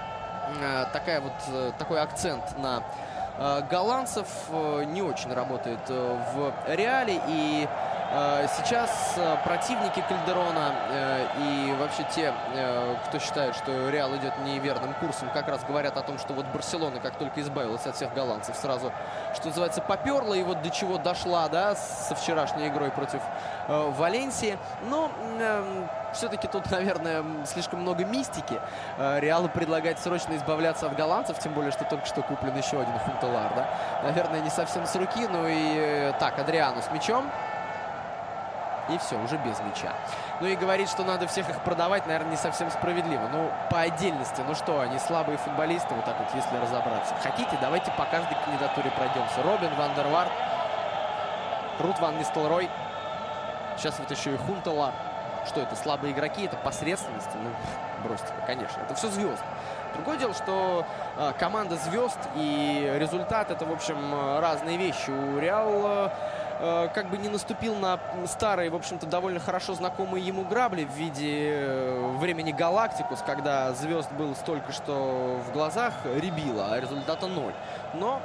такой акцент на голландцев не очень работает в Реале. И сейчас противники Кальдерона и вообще те, кто считает, что Реал идет неверным курсом, как раз говорят о том, что вот Барселона, как только избавилась от всех голландцев, сразу, что называется, поперла. И вот до чего дошла, да, со вчерашней игрой против Валенсии. Но все-таки тут, наверное, слишком много мистики. Реалу предлагать срочно избавляться от голландцев, тем более, что только что куплен еще один Хунтелар, да. Наверное, не совсем с руки. Ну и так, Адриану с мячом. И все, уже без мяча. Ну и говорить, что надо всех их продавать, наверное, не совсем справедливо. Ну, по отдельности, ну что, они слабые футболисты, вот так вот, если разобраться. Хотите, давайте по каждой кандидатуре пройдемся. Робин, Вандерварт, Рут Ван Нистелрой. Сейчас вот еще и Хунтелар. Что это, слабые игроки, это посредственности? Ну, бросьте, конечно, это все звезды. Другое дело, что команда звезд и результат — это, в общем, разные вещи. У Реал как бы не наступил на старые, в общем-то, довольно хорошо знакомые ему грабли в виде времени Галактикус, когда звезд было столько, что в глазах рябило, а результата 0. Но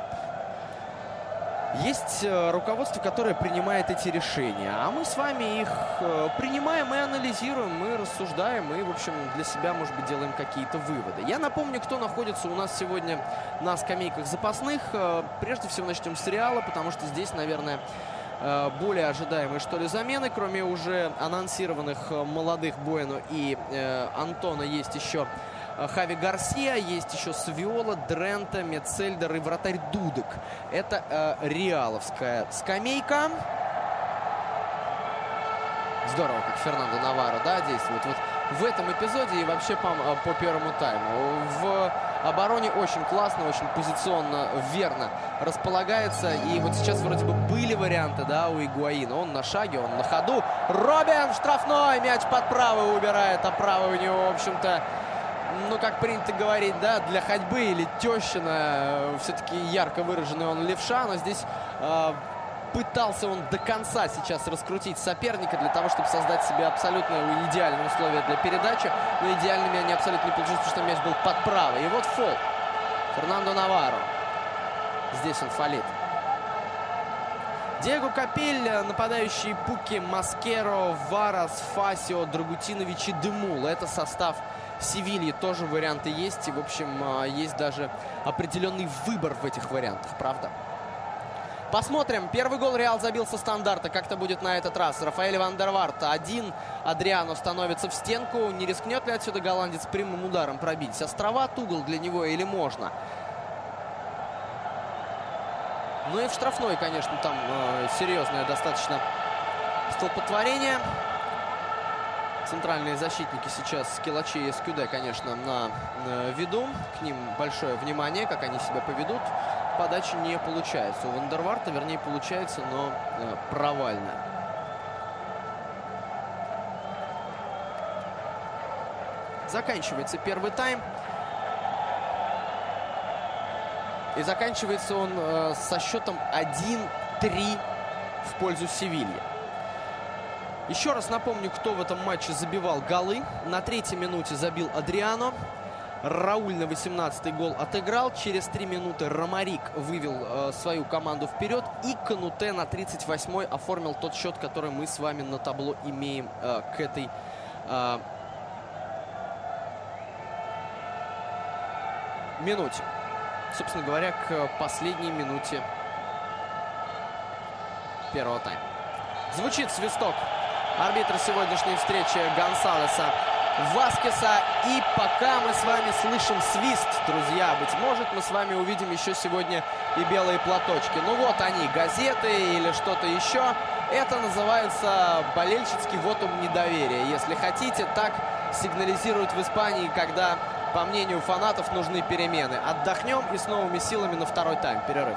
есть руководство, которое принимает эти решения, а мы с вами их принимаем и анализируем, мы рассуждаем и, в общем, для себя, может быть, делаем какие-то выводы. Я напомню, кто находится у нас сегодня на скамейках запасных. Прежде всего начнем с Реала, потому что здесь, наверное, более ожидаемые, что ли, замены. Кроме уже анонсированных молодых Буэно и Антона, есть еще Хави Гарсия, есть еще Свиола, Дрента, Метцельдер и вратарь Дудек. Это реаловская скамейка. Здорово, как Фернандо Наваро, да, действует вот в этом эпизоде и вообще по первому тайму. В обороне очень классно, очень позиционно, верно располагается. И вот сейчас вроде бы были варианты, да, у Игуаина. Он на шаге, он на ходу. Робин, штрафной, мяч под правый убирает, а правый у него, в общем-то, ну, как принято говорить, да, для ходьбы или тещина. Все-таки ярко выраженный он левша, но здесь пытался он до конца сейчас раскрутить соперника для того, чтобы создать себе абсолютно идеальные условия для передачи. Но идеальными они абсолютно не получились, потому что мяч был под правой. И вот фол. Фернандо Наваро. Здесь он фалит. Диего Капель, нападающие Пуки, Маскеро, Варас, Фасио, Драгутинович и Демул. Это состав Севильи. Тоже варианты есть. И, в общем, есть даже определенный выбор в этих вариантах, правда? Посмотрим. Первый гол Реал забил со стандарта. Как-то будет на этот раз. Рафаэль ван дер Варт. Один. Адриано становится в стенку. Не рискнет ли отсюда голландец прямым ударом пробить? Островат угол для него или можно? Ну и в штрафной, конечно, там серьезное достаточно столпотворение. Центральные защитники сейчас Скилачи и Эскюде, конечно, на виду. К ним большое внимание, как они себя поведут. Подача не получается. У ван дер Варта, вернее, получается, но провально. Заканчивается первый тайм. И заканчивается он со счетом 1-3 в пользу Севильи. Еще раз напомню, кто в этом матче забивал голы. На 3-й минуте забил Адриано. Рауль на 18-й гол отыграл. Через 3 минуты Ромарик вывел свою команду вперед. И Кануте на 38-й оформил тот счет, который мы с вами на табло имеем к этой минуте. Собственно говоря, к последней минуте первого тайма. Звучит свисток арбитра сегодняшней встречи Гонсалеса Васкеса. И пока мы с вами слышим свист, друзья, быть может, мы с вами увидим еще сегодня и белые платочки. Ну вот они, газеты или что-то еще. Это называется болельщицкий вотум недоверия. Если хотите, так сигнализируют в Испании, когда, по мнению фанатов, нужны перемены. Отдохнем и с новыми силами на второй тайм. Перерыв.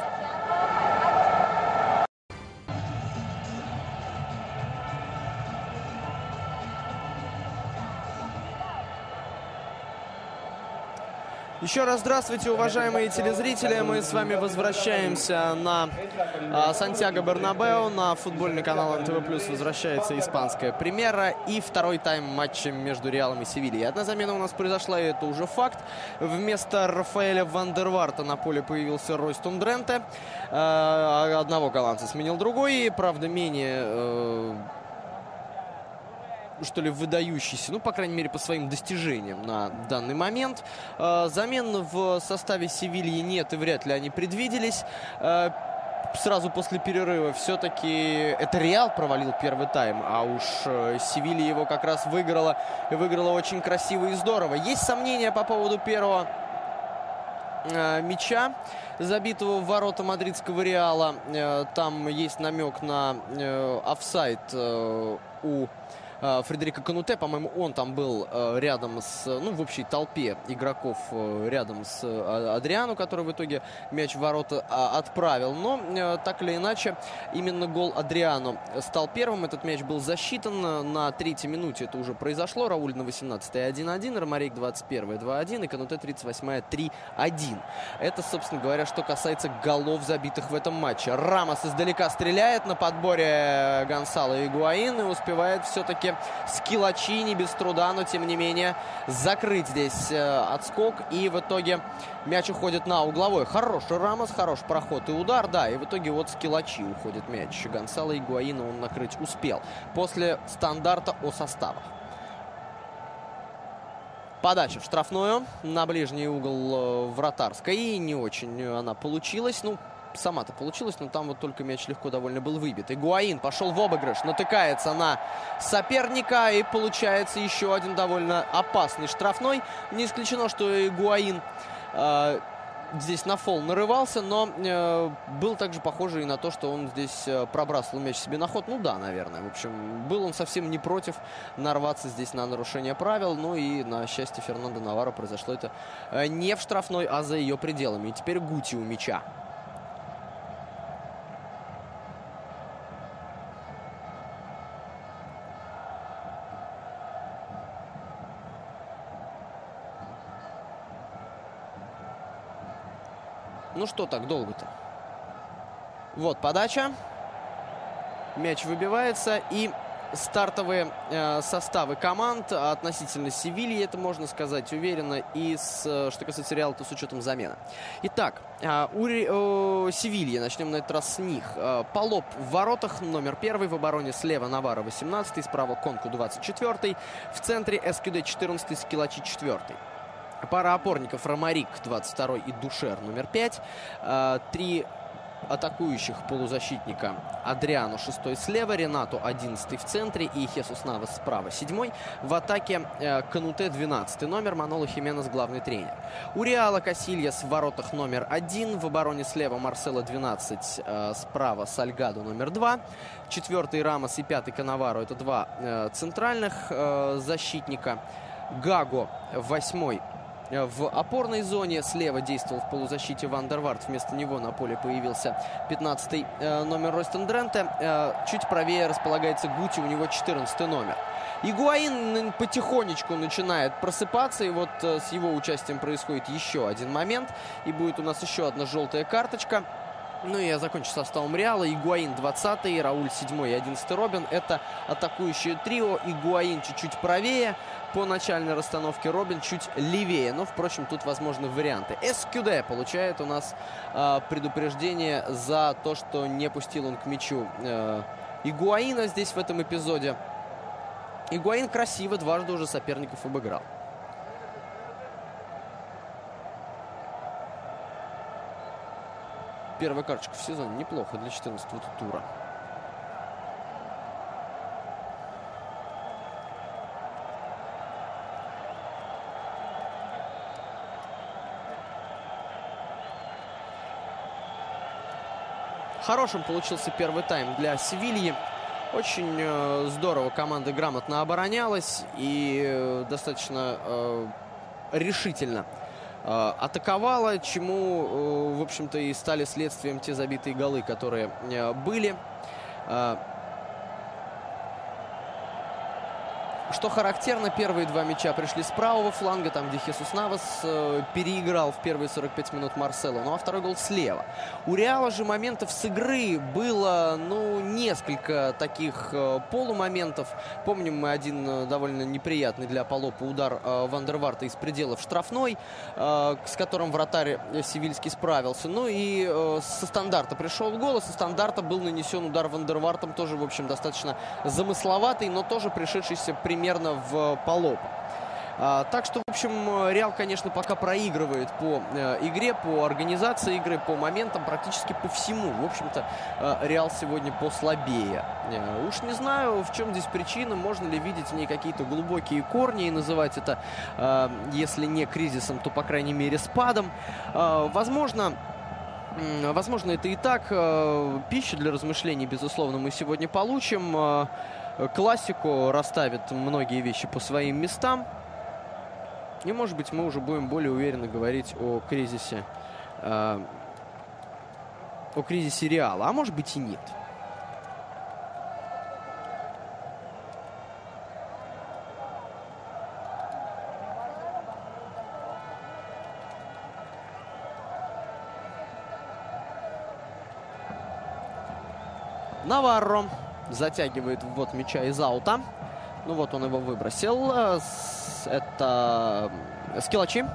Еще раз здравствуйте, уважаемые телезрители. Мы с вами возвращаемся на Сантьяго Бернабеу. На футбольный канал НТВ+. Возвращается испанская премьера и второй тайм матча между Реалом и Севильей. Одна замена у нас произошла, и это уже факт. Вместо Рафаэля ван дер Варта на поле появился Ройстон Дренте. Одного голландца сменил другой. И, правда, менее... что ли, выдающийся, ну, по крайней мере, по своим достижениям на данный момент. Замен в составе Севильи нет, и вряд ли они предвиделись. Сразу после перерыва все-таки это Реал провалил первый тайм, а уж Севилья его как раз выиграла, и выиграла очень красиво и здорово. Есть сомнения по поводу первого мяча, забитого в ворота мадридского Реала. Там есть намек на офсайд у Фредерико Кануте, по-моему, он там был рядом с, ну, в общей толпе игроков рядом с Адриано, который в итоге мяч в ворота отправил. Но, так или иначе, именно гол Адриано стал первым. Этот мяч был засчитан на 3-й минуте. Это уже произошло. Рауль на 18-й 1-1, Ромарик 21-й 2-1 и Кануте 38-й 3-1. Это, собственно говоря, что касается голов, забитых в этом матче. Рамос издалека стреляет на подборе Гонсало и Игуаин и успевает все-таки Скилачи не без труда, но тем не менее закрыть здесь отскок. И в итоге мяч уходит на угловой. Хороший Рамос, хороший проход и удар, да. И в итоге вот Скилачи уходит мяч. Гонсало и Игуаина он накрыть успел. После стандарта о составах. Подача в штрафную на ближний угол вратарской. И не очень она получилась. Ну, сама-то получилось, но там вот только мяч легко довольно был выбит. Игуаин пошел в обыгрыш, натыкается на соперника, и получается еще один довольно опасный штрафной. Не исключено, что Игуаин здесь на фол нарывался, но был также похоже и на то, что он здесь пробрасывал мяч себе на ход. Ну да, наверное. В общем, был он совсем не против нарваться здесь на нарушение правил. Ну и на счастье Фернандо Наварро произошло это не в штрафной, а за ее пределами. И теперь Гути у мяча. Ну что так долго-то? Вот подача. Мяч выбивается. И стартовые составы команд относительно Севильи, это можно сказать уверенно. И что касается Реала, то с учетом замены. Итак, у Севильи, начнем на этот раз с них. Палоп в воротах, номер 1. В обороне слева Наварро 18-й, справа Конку 24-й. В центре Эскюде 14-й, Скилачи 4-й. Пара опорников Ромарик 22-й и Душер номер 5. Три атакующих полузащитника: Адриано 6 слева, Ренато 11 в центре и Хесус Навас справа 7. В атаке Кануте 12 номер, Маноло Хименес главный тренер. У Реала Касильяс в воротах номер 1, в обороне слева Марсело 12, справа Сальгадо номер 2. 4-й Рамос и 5-й Канаваро — это два центральных защитника. Гаго 8 в опорной зоне, слева действовал в полузащите Ван дер Варт, вместо него на поле появился 15-й номер Ройстен Дренте. Чуть правее располагается Гути, у него 14-й номер. Игуаин потихонечку начинает просыпаться, и вот с его участием происходит еще один момент, и будет у нас еще одна желтая карточка. Ну и я закончу составом Реала. Игуаин 20-й, Рауль 7-й и 11-й Робин. Это атакующее трио. Игуаин чуть-чуть правее по начальной расстановке, Робин чуть левее. Но, впрочем, тут возможны варианты. Эскюде получает у нас предупреждение за то, что не пустил он к мячу Игуаина здесь в этом эпизоде. Игуаин красиво дважды уже соперников обыграл. Первая карточка в сезоне. Неплохо для 14-го тура. Хорошим получился первый тайм для Севильи. Очень здорово команда грамотно оборонялась и достаточно решительно атаковала, чему, в общем-то, и стали следствием те забитые голы, которые были. Что характерно, первые два мяча пришли с правого фланга, там, где Хесус Навас переиграл в первые 45 минут Марсело. Ну а второй гол слева. У Реала же моментов с игры было, ну, несколько таких полумоментов. Помним мы один довольно неприятный для Палопа удар Ван дер Варта из пределов штрафной, с которым вратарь севильский справился. Ну и со стандарта пришел гол, со стандарта был нанесен удар Ван дер Вартом, тоже, в общем, достаточно замысловатый, но тоже пришедшийся примерно в Палопа. Так что, в общем, Реал, конечно, пока проигрывает по игре, по организации игры, по моментам, практически по всему. В общем-то, Реал сегодня послабее. Уж не знаю, в чем здесь причина, можно ли видеть в ней какие-то глубокие корни и называть это, если не кризисом, то, по крайней мере, спадом. Возможно, это и так. Пищу для размышлений, безусловно, мы сегодня получим. Классику расставит многие вещи по своим местам. И, может быть, мы уже будем более уверенно говорить о кризисе Реала. А может быть и нет. Наварро затягивает ввод мяча из аута. Ну вот он его выбросил. Это Скилачи.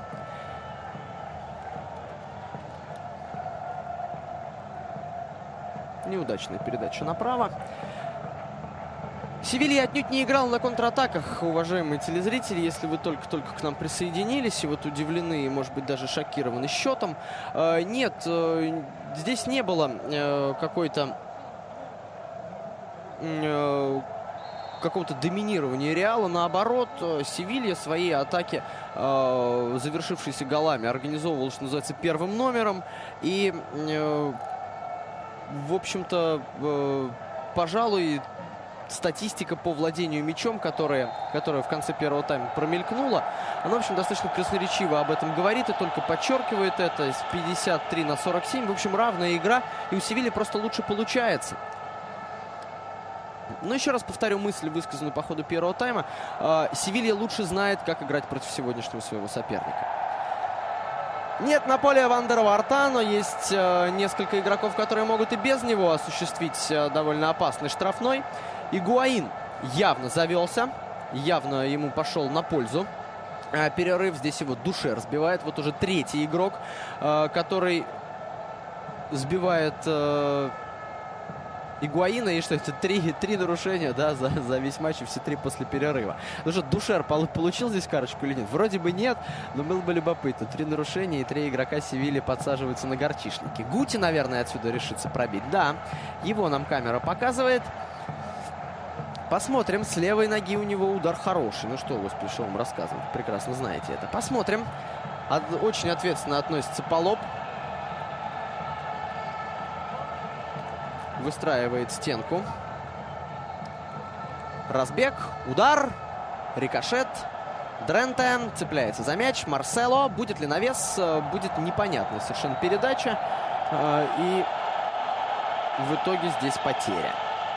Неудачная передача направо. Севилья отнюдь не играл на контратаках, уважаемые телезрители. Если вы только-только к нам присоединились и вот удивлены и, может быть, даже шокированы счетом. Нет, здесь не было какого-то доминирования Реала. Наоборот, Севилья свои атаки, завершившиеся голами, организовывала, что называется, первым номером. И, в общем-то, пожалуй, статистика по владению мячом, которая в конце первого тайма промелькнула, она, в общем, достаточно красноречиво об этом говорит и только подчеркивает это. 53-47. В общем, равная игра. И у Севильи просто лучше получается. Но еще раз повторю мысль, высказанную по ходу первого тайма. Севилья лучше знает, как играть против сегодняшнего своего соперника. Нет на поле Ван дер Варта, но есть несколько игроков, которые могут и без него осуществить довольно опасный штрафной. Игуаин явно завелся, явно ему пошел на пользу. Перерыв здесь его душе разбивает. Вот уже третий игрок, который сбивает Игуаина, и что это три нарушения, да, за весь матч, и все 3 после перерыва. Ну что, Душер получил здесь карточку или нет? Вроде бы нет, но было бы любопытно. 3 нарушения, и 3 игрока Севильи подсаживаются на горчишники. Гути, наверное, отсюда решится пробить. Да, его нам камера показывает. Посмотрим. С левой ноги у него удар хороший. Ну что, господи, что вам рассказывать? Прекрасно знаете это. Посмотрим. Очень ответственно относится Полоп. Выстраивает стенку. Разбег. Удар. Рикошет. Дренте цепляется за мяч. Марсело. Будет ли навес? Будет непонятная совершенно передача. И в итоге здесь потеря.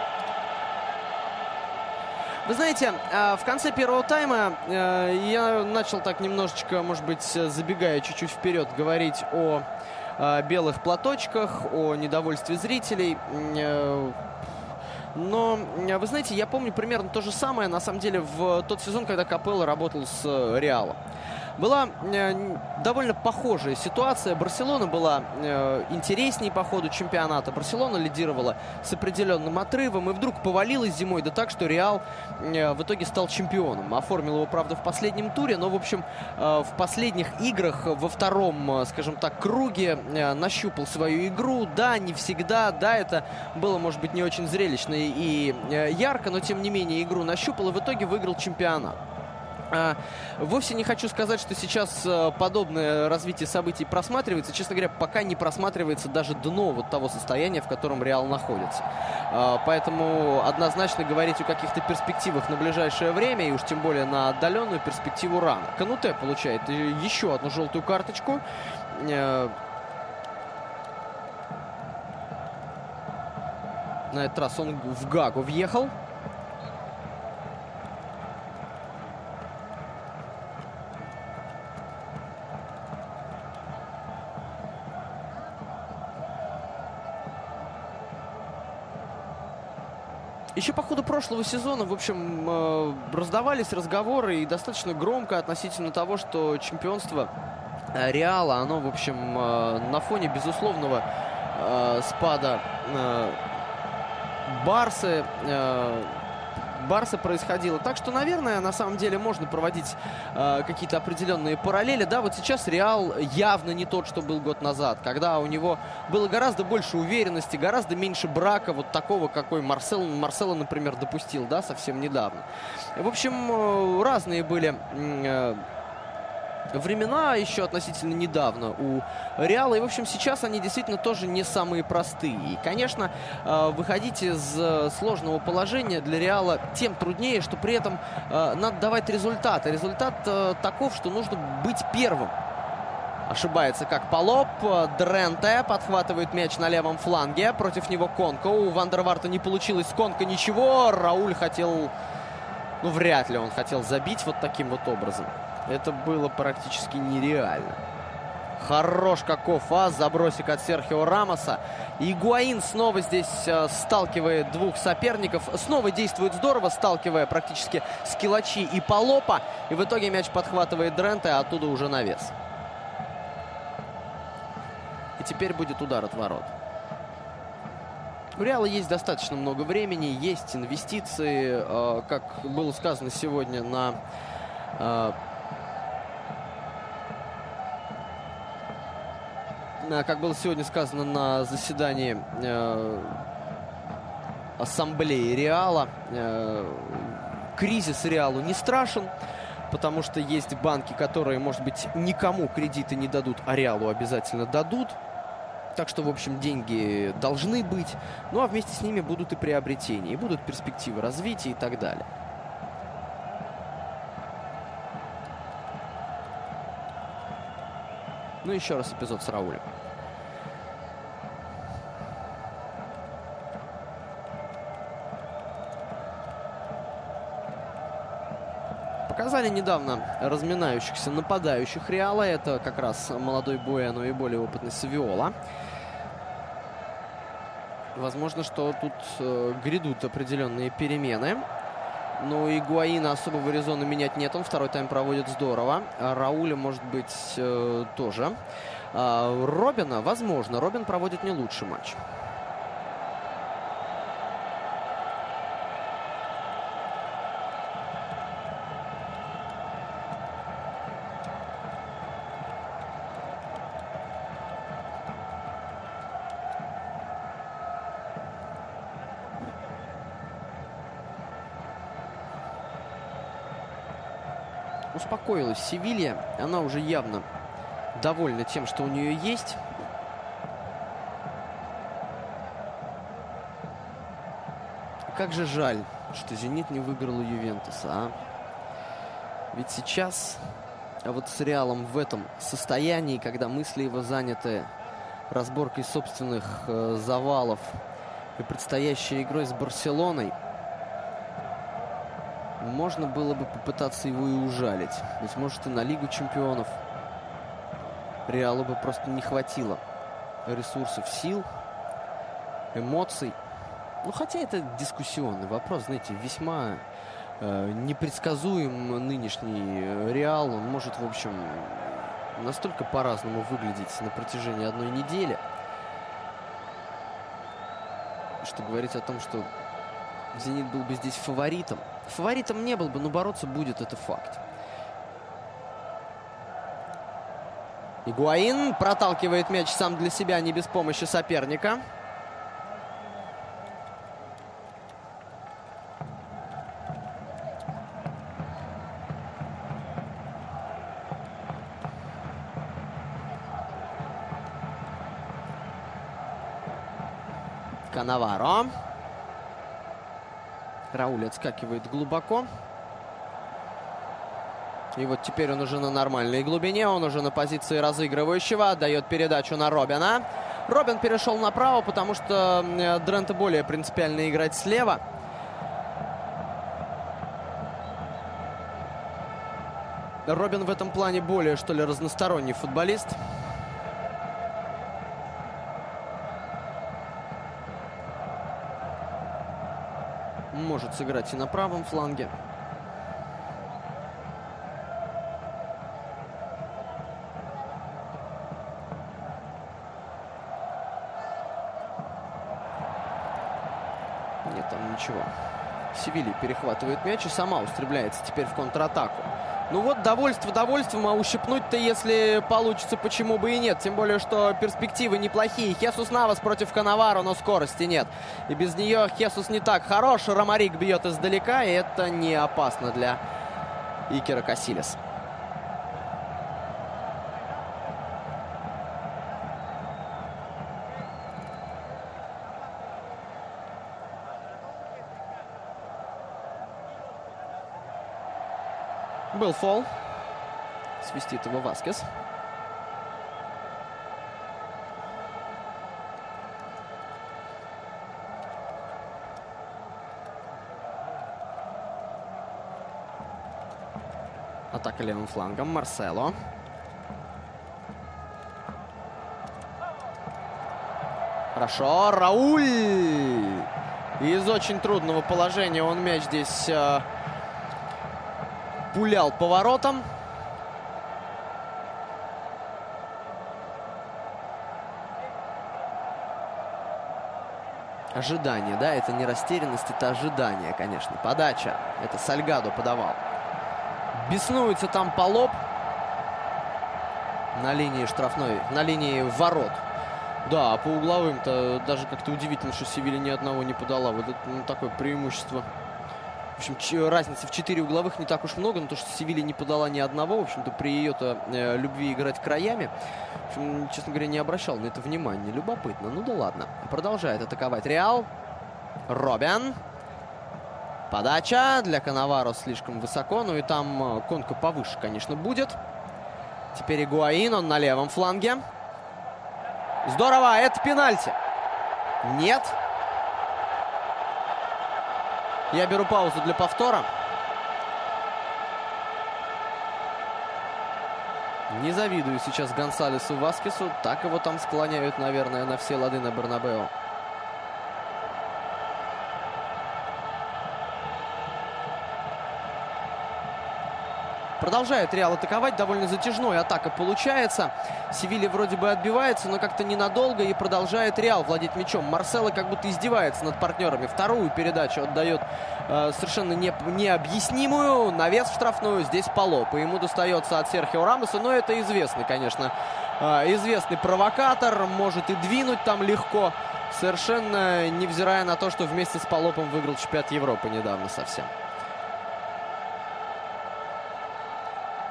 Вы знаете, в конце первого тайма я начал так немножечко, может быть, забегая чуть-чуть вперед, говорить о белых платочках, о недовольстве зрителей. Но, вы знаете, я помню примерно то же самое, на самом деле, в тот сезон, когда Капелло работал с Реалом. Была довольно похожая ситуация. Барселона была интересней по ходу чемпионата. Барселона лидировала с определенным отрывом и вдруг повалилась зимой, да так, что Реал в итоге стал чемпионом. Оформил его, правда, в последнем туре, но, в общем, в последних играх во втором, скажем так, круге нащупал свою игру. Да, не всегда, да, это было, может быть, не очень зрелищно и ярко, но, тем не менее, игру нащупал и в итоге выиграл чемпионат. Вовсе не хочу сказать, что сейчас подобное развитие событий просматривается. Честно говоря, пока не просматривается даже дно вот того состояния, в котором Реал находится. Поэтому однозначно говорить о каких-то перспективах на ближайшее время, и уж тем более на отдаленную перспективу, рано. Кануте получает еще одну желтую карточку. На этот раз он в Гагу въехал. Еще по ходу прошлого сезона, в общем, раздавались разговоры и достаточно громко относительно того, что чемпионство Реала, оно, в общем, на фоне безусловного спада Барсы происходило. Так что, наверное, на самом деле можно проводить какие-то определенные параллели. Да, вот сейчас Реал явно не тот, что был год назад, когда у него было гораздо больше уверенности, гораздо меньше брака, вот такого, какой Марсело, например, допустил, да, совсем недавно. В общем, разные были времена еще относительно недавно у Реала. И, в общем, сейчас они действительно тоже не самые простые. И, конечно, выходить из сложного положения для Реала тем труднее, что при этом надо давать результат. И результат таков, что нужно быть первым. Ошибается как Полоп. Дренте подхватывает мяч на левом фланге. Против него Конко. У Вандерварта не получилось с Конко ничего. Рауль хотел... Ну, вряд ли он хотел забить вот таким вот образом. Это было практически нереально. Хорош каков забросик от Серхио Рамоса. Игуаин снова здесь сталкивает двух соперников. Снова действует здорово, сталкивая практически Скилачи и Полопа. И в итоге мяч подхватывает Дренте, а оттуда уже навес. И теперь будет удар от ворот. У Реала есть достаточно много времени, есть инвестиции. Как было сказано сегодня как было сегодня сказано на заседании ассамблеи Реала, кризис Реалу не страшен, потому что есть банки, которые, может быть, никому кредиты не дадут, а Реалу обязательно дадут. Так что, в общем, деньги должны быть. Ну, а вместе с ними будут и приобретения, и будут перспективы развития и так далее. Ну, еще раз эпизод с Раулем. Показали недавно разминающихся нападающих Реала. Это как раз молодой Буэно и более опытный Савиола. Возможно, что тут грядут определенные перемены. Но Игуаина особого резона менять нет. Он второй тайм проводит здорово. Рауля, может быть, тоже. Робина, возможно. Робин проводит не лучший матч. успокоилась Севилья. Она уже явно довольна тем, что у нее есть. Как же жаль, что «Зенит» не выиграл у «Ювентуса», а? Ведь сейчас, вот с «Реалом» в этом состоянии, когда мысли его заняты разборкой собственных завалов и предстоящей игрой с «Барселоной», можно было бы попытаться его и ужалить. Ведь, может, и на Лигу чемпионов «Реалу» бы просто не хватило ресурсов, сил, эмоций. Ну, хотя это дискуссионный вопрос, знаете, весьма непредсказуем нынешний «Реал». Он может, в общем, настолько по-разному выглядеть на протяжении одной недели, что говорить о том, что «Зенит» был бы здесь фаворитом. Фаворитом не был бы, но бороться будет, это факт. Игуаин проталкивает мяч сам для себя, не без помощи соперника. Канаваро. Рауль отскакивает глубоко. И вот теперь он уже на нормальной глубине. Он уже на позиции разыгрывающего. Отдает передачу на Робина. Робин перешел направо, потому что Дрентте более принципиально играть слева. Робин в этом плане более, что ли, разносторонний футболист. Может сыграть и на правом фланге. Нет, там ничего. Севилья перехватывает мяч и сама устремляется теперь в контратаку. Ну вот, довольство довольством, а ущипнуть-то, если получится, почему бы и нет. Тем более, что перспективы неплохие. Хесус Навас против Канаваро, но скорости нет. И без нее Хесус не так хорош. Ромарик бьет издалека, и это не опасно для Икера Касилес. Был фол. Свистит его Васкес. Атака левым флангом. Марсело. Хорошо. Рауль. Из очень трудного положения он мяч здесь пулял поворотом. Ожидание, да, это не растерянность, это ожидание, конечно. Подача. Это Сальгадо подавал. Беснуется там Палоп на линии штрафной, на линии ворот. Да, по угловым-то даже как-то удивительно, что Севилья ни одного не подала. Вот это такое преимущество. В общем, разница в 4 угловых не так уж много, но то, что Севилья не подала ни одного, в общем-то, при ее-то любви играть краями, в общем, честно говоря, не обращал на это внимания. Любопытно. Ну да ладно. Продолжает атаковать Реал. Робин. Подача для Канаваро слишком высоко. Ну и там конка повыше, конечно, будет. Теперь Игуаин, он на левом фланге. Здорово, это пенальти. Нет. Я беру паузу для повтора. Не завидую сейчас Гонсалесу Васкесу. Так его там склоняют, наверное, на все лады на Бернабеу. Продолжает Реал атаковать. Довольно затяжной атака получается. Севилья вроде бы отбивается, но как-то ненадолго. И продолжает Реал владеть мячом. Марсело как будто издевается над партнерами. Вторую передачу отдает совершенно необъяснимую. Навес в штрафную. Здесь Палоп. И ему достается от Серхио Рамоса. Но это известный, конечно, известный провокатор. Может и двинуть там легко. Совершенно невзирая на то, что вместе с Палопом выиграл чемпионат Европы недавно совсем.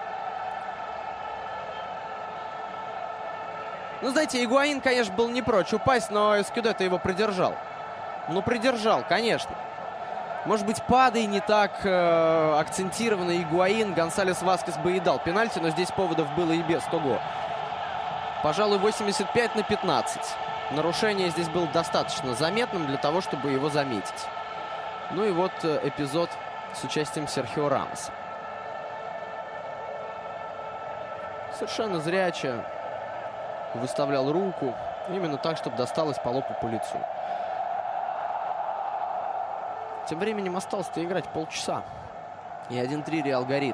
Ну, знаете, Игуаин, конечно, был не прочь упасть, но Эскюдето его придержал. Ну, придержал, конечно. Может быть, падай не так акцентированно Игуаин, Гонсалес Васкес бы и дал пенальти, но здесь поводов было и без того. Пожалуй, 85-15. Нарушение здесь было достаточно заметным для того, чтобы его заметить. Ну и вот эпизод с участием Серхио Рамоса. Совершенно зряче выставлял руку. Именно так, чтобы досталось по лбу, по лицу. Тем временем осталось-то играть полчаса. И 1-3 Реал горит.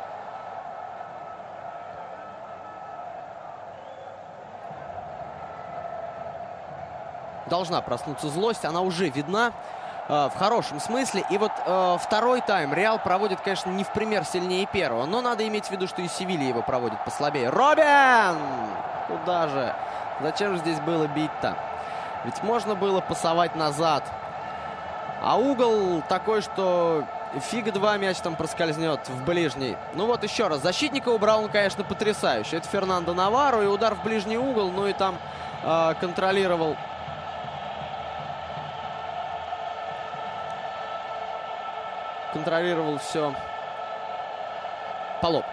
Должна проснуться злость. Она уже видна в хорошем смысле. И вот второй тайм Реал проводит, конечно, не в пример сильнее первого. Но надо иметь в виду, что и Севилья его проводит послабее. Робин! Куда же? Зачем же здесь было бить-то? Ведь можно было пасовать назад. А угол такой, что фига два мяч там проскользнет в ближний. Ну вот еще раз. Защитника убрал он, конечно, потрясающе. Это Фернандо Наварро. И удар в ближний угол. Ну и там контролировал все Палоп.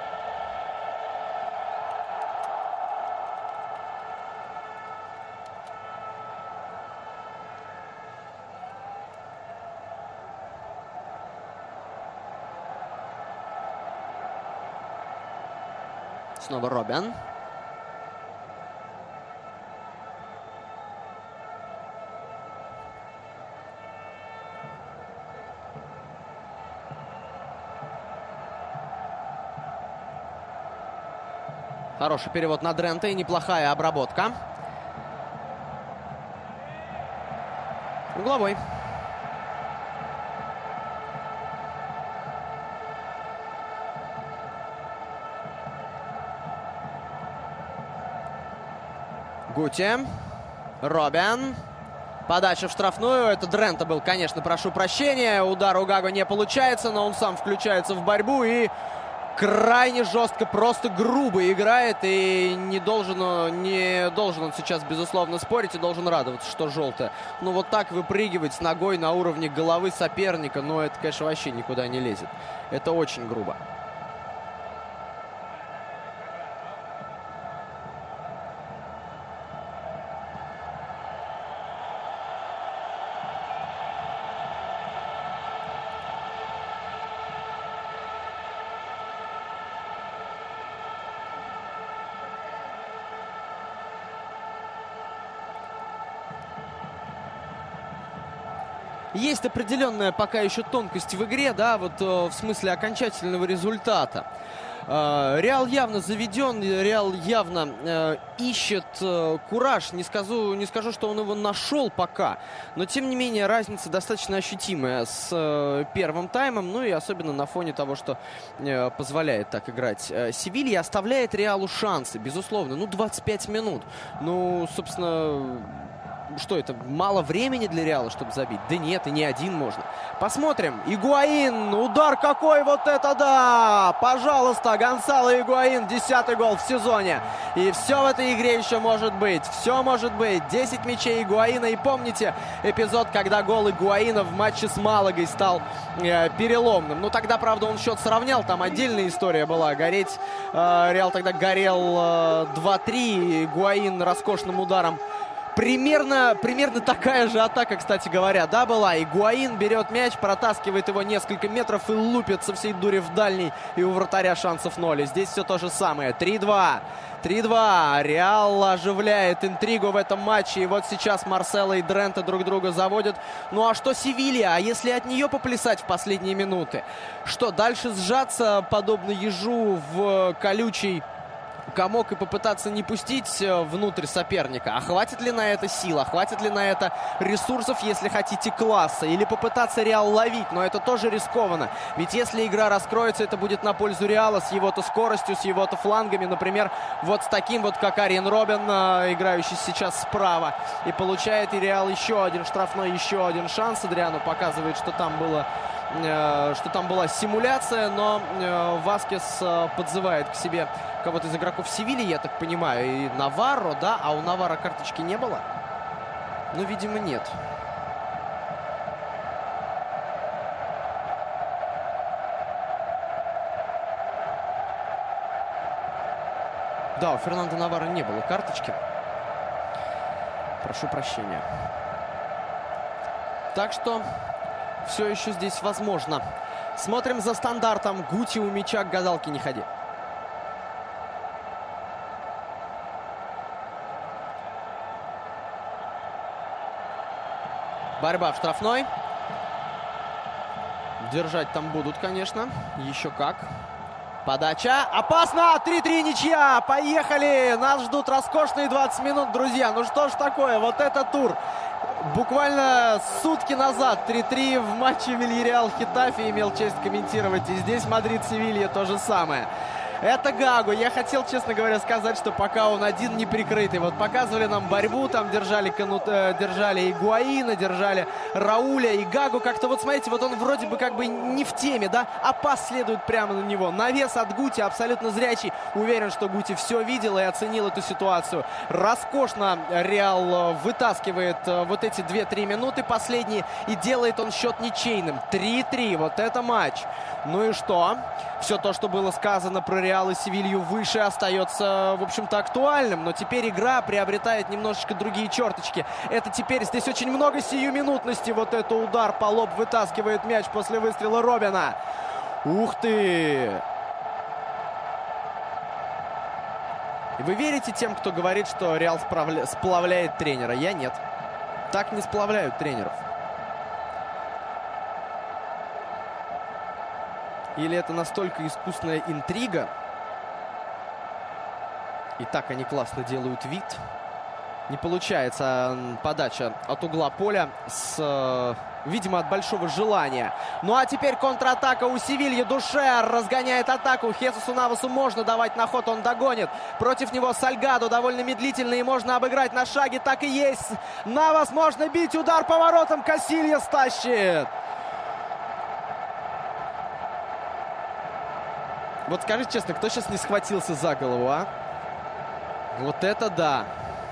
Снова Робин. Хороший перевод на Дрента и неплохая обработка. Угловой. Гути. Робин. Подача в штрафную. Это Дрента был, конечно, прошу прощения. Удар у Гаго не получается, но он сам включается в борьбу и крайне жестко, просто грубо играет. И не должен он сейчас, безусловно, спорить и должен радоваться, что желтое. Ну, вот так выпрыгивать с ногой на уровне головы соперника, ну, это, конечно, вообще никуда не лезет. Это очень грубо. Есть определенная пока еще тонкость в игре, да, вот в смысле окончательного результата. Реал явно заведен, Реал явно ищет кураж. Не скажу, что он его нашел пока, но тем не менее разница достаточно ощутимая с первым таймом, ну и особенно на фоне того, что позволяет так играть Севилья, оставляет Реалу шансы, безусловно. Ну, 25 минут. Ну, собственно, что это, мало времени для Реала, чтобы забить? Да нет, и не один можно. Посмотрим. Игуаин, удар какой, вот это да! Пожалуйста, Гонсало Игуаин, 10-й гол в сезоне. И все в этой игре еще может быть. Все может быть. 10 мячей Игуаина. И помните эпизод, когда гол Игуаина в матче с Малагой стал переломным. Ну, тогда, правда, он счет сравнял. Там отдельная история была. Реал тогда горел 2-3. Игуаин роскошным ударом. Примерно такая же атака, кстати говоря, да, была. Игуаин берет мяч, протаскивает его несколько метров и лупит со всей дури в дальний. И у вратаря шансов 0. Здесь все то же самое. 3-2. 3-2. Реал оживляет интригу в этом матче. И вот сейчас Марсело и Дрента друг друга заводят. Ну а что Севилья? А если от нее поплясать в последние минуты? Что, дальше сжаться, подобно ежу в колючий комок и попытаться не пустить внутрь соперника? А хватит ли на это сил? Хватит ли на это ресурсов, если хотите, класса? Или попытаться Реал ловить? Но это тоже рискованно. Ведь если игра раскроется, это будет на пользу Реала с его-то скоростью, с его-то флангами. Например, вот с таким вот, как Ариен Робин, играющий сейчас справа. И получает и Реал еще один штрафной, еще один шанс. Адриано показывает, что там было что там была симуляция, но Васкес подзывает к себе кого-то из игроков Севильи, я так понимаю, и Наварро, да? А у Наварро карточки не было? Ну, видимо, нет. Да, у Фернандо Наварро не было карточки. Прошу прощения. Так что все еще здесь возможно. Смотрим за стандартом. Гути у мяча, к гадалке не ходи. Борьба в штрафной. Держать там будут, конечно. Еще как. Подача. Опасно! 3-3 ничья! Поехали! Нас ждут роскошные 20 минут, друзья. Ну что ж такое? Вот это тур. Буквально сутки назад 3-3 в матче Вильяреал-Хетафе имел честь комментировать. И здесь Мадрид-Севилья то же самое. Это Гагу. Я хотел, честно говоря, сказать, что пока он один не прикрытый. Вот показывали нам борьбу, там держали Игуаина, держали Рауля и Гагу. Как-то вот смотрите, вот он вроде бы как бы не в теме, да? А пас следует прямо на него. Навес от Гути, абсолютно зрячий. Уверен, что Гути все видел и оценил эту ситуацию. Роскошно Реал вытаскивает вот эти 2-3 минуты последние. И делает он счет ничейным. 3-3. Вот это матч. Ну и что? Все то, что было сказано про Реал и Севилью выше, остается, в общем-то, актуальным. Но теперь игра приобретает немножечко другие черточки. Это теперь здесь очень много сиюминутности. Вот это удар по лоб вытаскивает мяч после выстрела Робина. Ух ты! И вы верите тем, кто говорит, что Реал сплавляет тренера? Я нет. Так не сплавляют тренеров. Или это настолько искусная интрига? И так они классно делают вид. Не получается подача от угла поля с, видимо, от большого желания. Ну а теперь контратака у Севильи. Душер разгоняет атаку. Хесусу Навасу можно давать на ход, он догонит. Против него Сальгадо довольно медлительный и можно обыграть на шаге. Так и есть. Навас можно бить. Удар по воротам. Касильяс тащит. Вот скажите честно, кто сейчас не схватился за голову, а? Вот это да.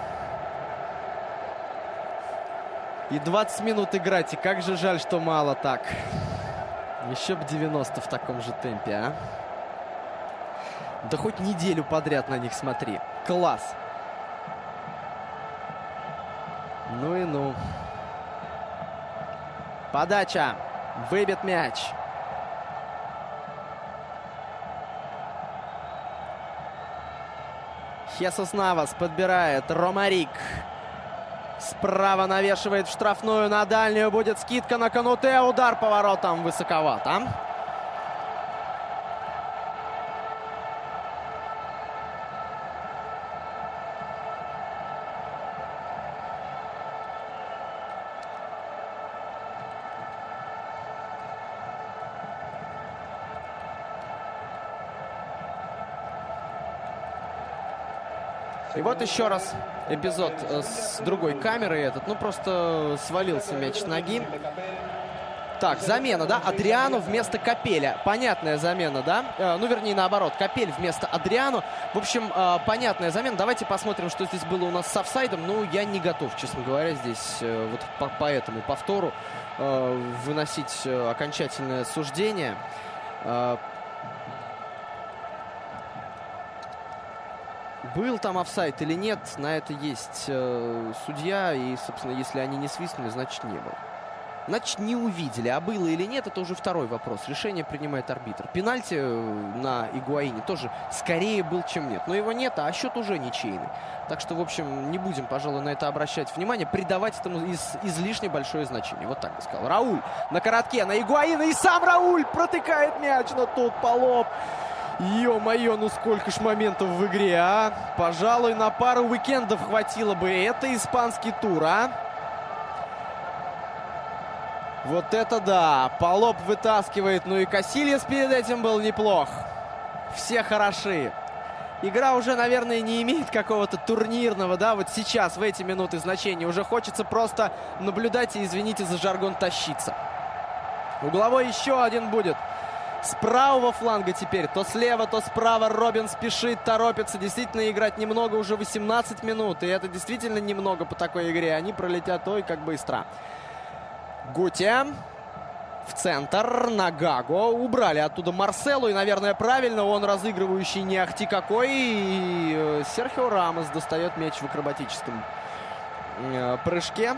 И 20 минут играть. И как же жаль, что мало так. Еще бы 90 в таком же темпе, а? Да хоть неделю подряд на них смотри. Класс. Ну и ну. Подача. Выбит мяч. Хесус Навас подбирает. Ромарик. Справа навешивает в штрафную. На дальнюю будет скидка на Кануте. Удар по воротам высоковато. И вот еще раз эпизод с другой камеры этот. Ну, просто свалился мяч с ноги. Так, замена, да? Адриано вместо Капеля. Понятная замена, да? Ну, вернее, наоборот. Капель вместо Адриано. В общем, понятная замена. Давайте посмотрим, что здесь было у нас с офсайдом. Ну, я не готов, честно говоря, здесь вот по этому повтору выносить окончательное суждение. Был там офсайд или нет, на это есть судья. И, собственно, если они не свистнули, значит, не было. Значит, не увидели. А было или нет, это уже второй вопрос. Решение принимает арбитр. Пенальти на Игуаине тоже скорее был, чем нет. Но его нет, а счет уже ничейный. Так что, в общем, не будем, пожалуй, на это обращать внимание. Придавать этому излишне большое значение. Вот так бы сказал. Рауль на коротке, на Игуаина. И сам Рауль протыкает мяч. Но тут по лоб. Ё-моё, ну сколько ж моментов в игре, а? Пожалуй, на пару уикендов хватило бы. Это испанский тур, а? Вот это да. По лоб вытаскивает. Ну и Касильяс перед этим был неплох. Все хороши. Игра уже, наверное, не имеет какого-то турнирного, да, вот сейчас, в эти минуты значения. Уже хочется просто наблюдать и, извините за жаргон, тащиться. Угловой еще один будет. С правого фланга теперь. То слева, то справа. Робин спешит, торопится. Действительно, играть немного, уже 18 минут. И это действительно немного по такой игре. Они пролетят, ой, как быстро. Гутя. В центр. На Гаго. Убрали оттуда Марселу. И, наверное, правильно. Он разыгрывающий не ахти какой. И Серхио Рамос достает мяч в акробатическом прыжке.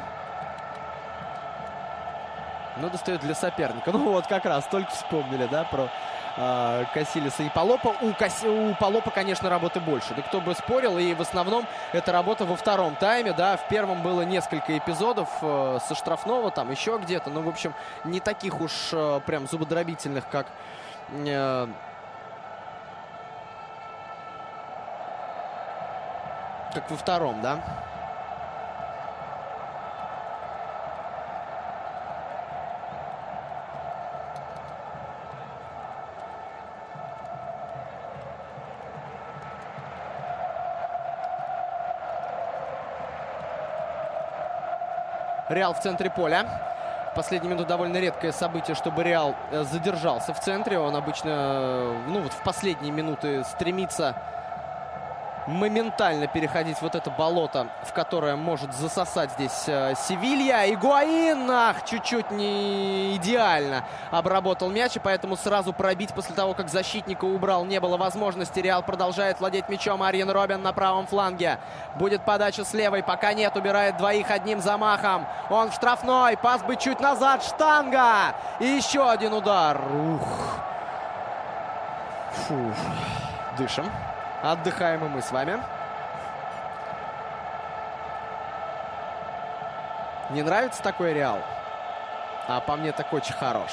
Но достает для соперника. Ну вот как раз, только вспомнили, да, про Касилиса и Палопа. У Палопа, конечно, работы больше. Да кто бы спорил. И в основном это работа во втором тайме, да. В первом было несколько эпизодов со штрафного, там еще где-то. Ну, в общем, не таких уж прям зубодробительных, как во втором, да. Реал в центре поля. Последние минуты довольно редкое событие, чтобы Реал задержался в центре. Он обычно, ну вот в последние минуты стремится моментально переходить вот это болото, в которое может засосать здесь Севилья. Игуаин, ах, чуть-чуть не идеально обработал мяч, и поэтому сразу пробить после того, как защитника убрал, не было возможности. Реал продолжает владеть мячом. Арьен Робben на правом фланге. Будет подача с левой, пока нет, убирает двоих одним замахом. Он в штрафной, пас бы чуть назад, штанга! И еще один удар. Ух. Фу. Дышим. Отдыхаем и мы с вами. Не нравится такой Реал? А по мне так очень хорош.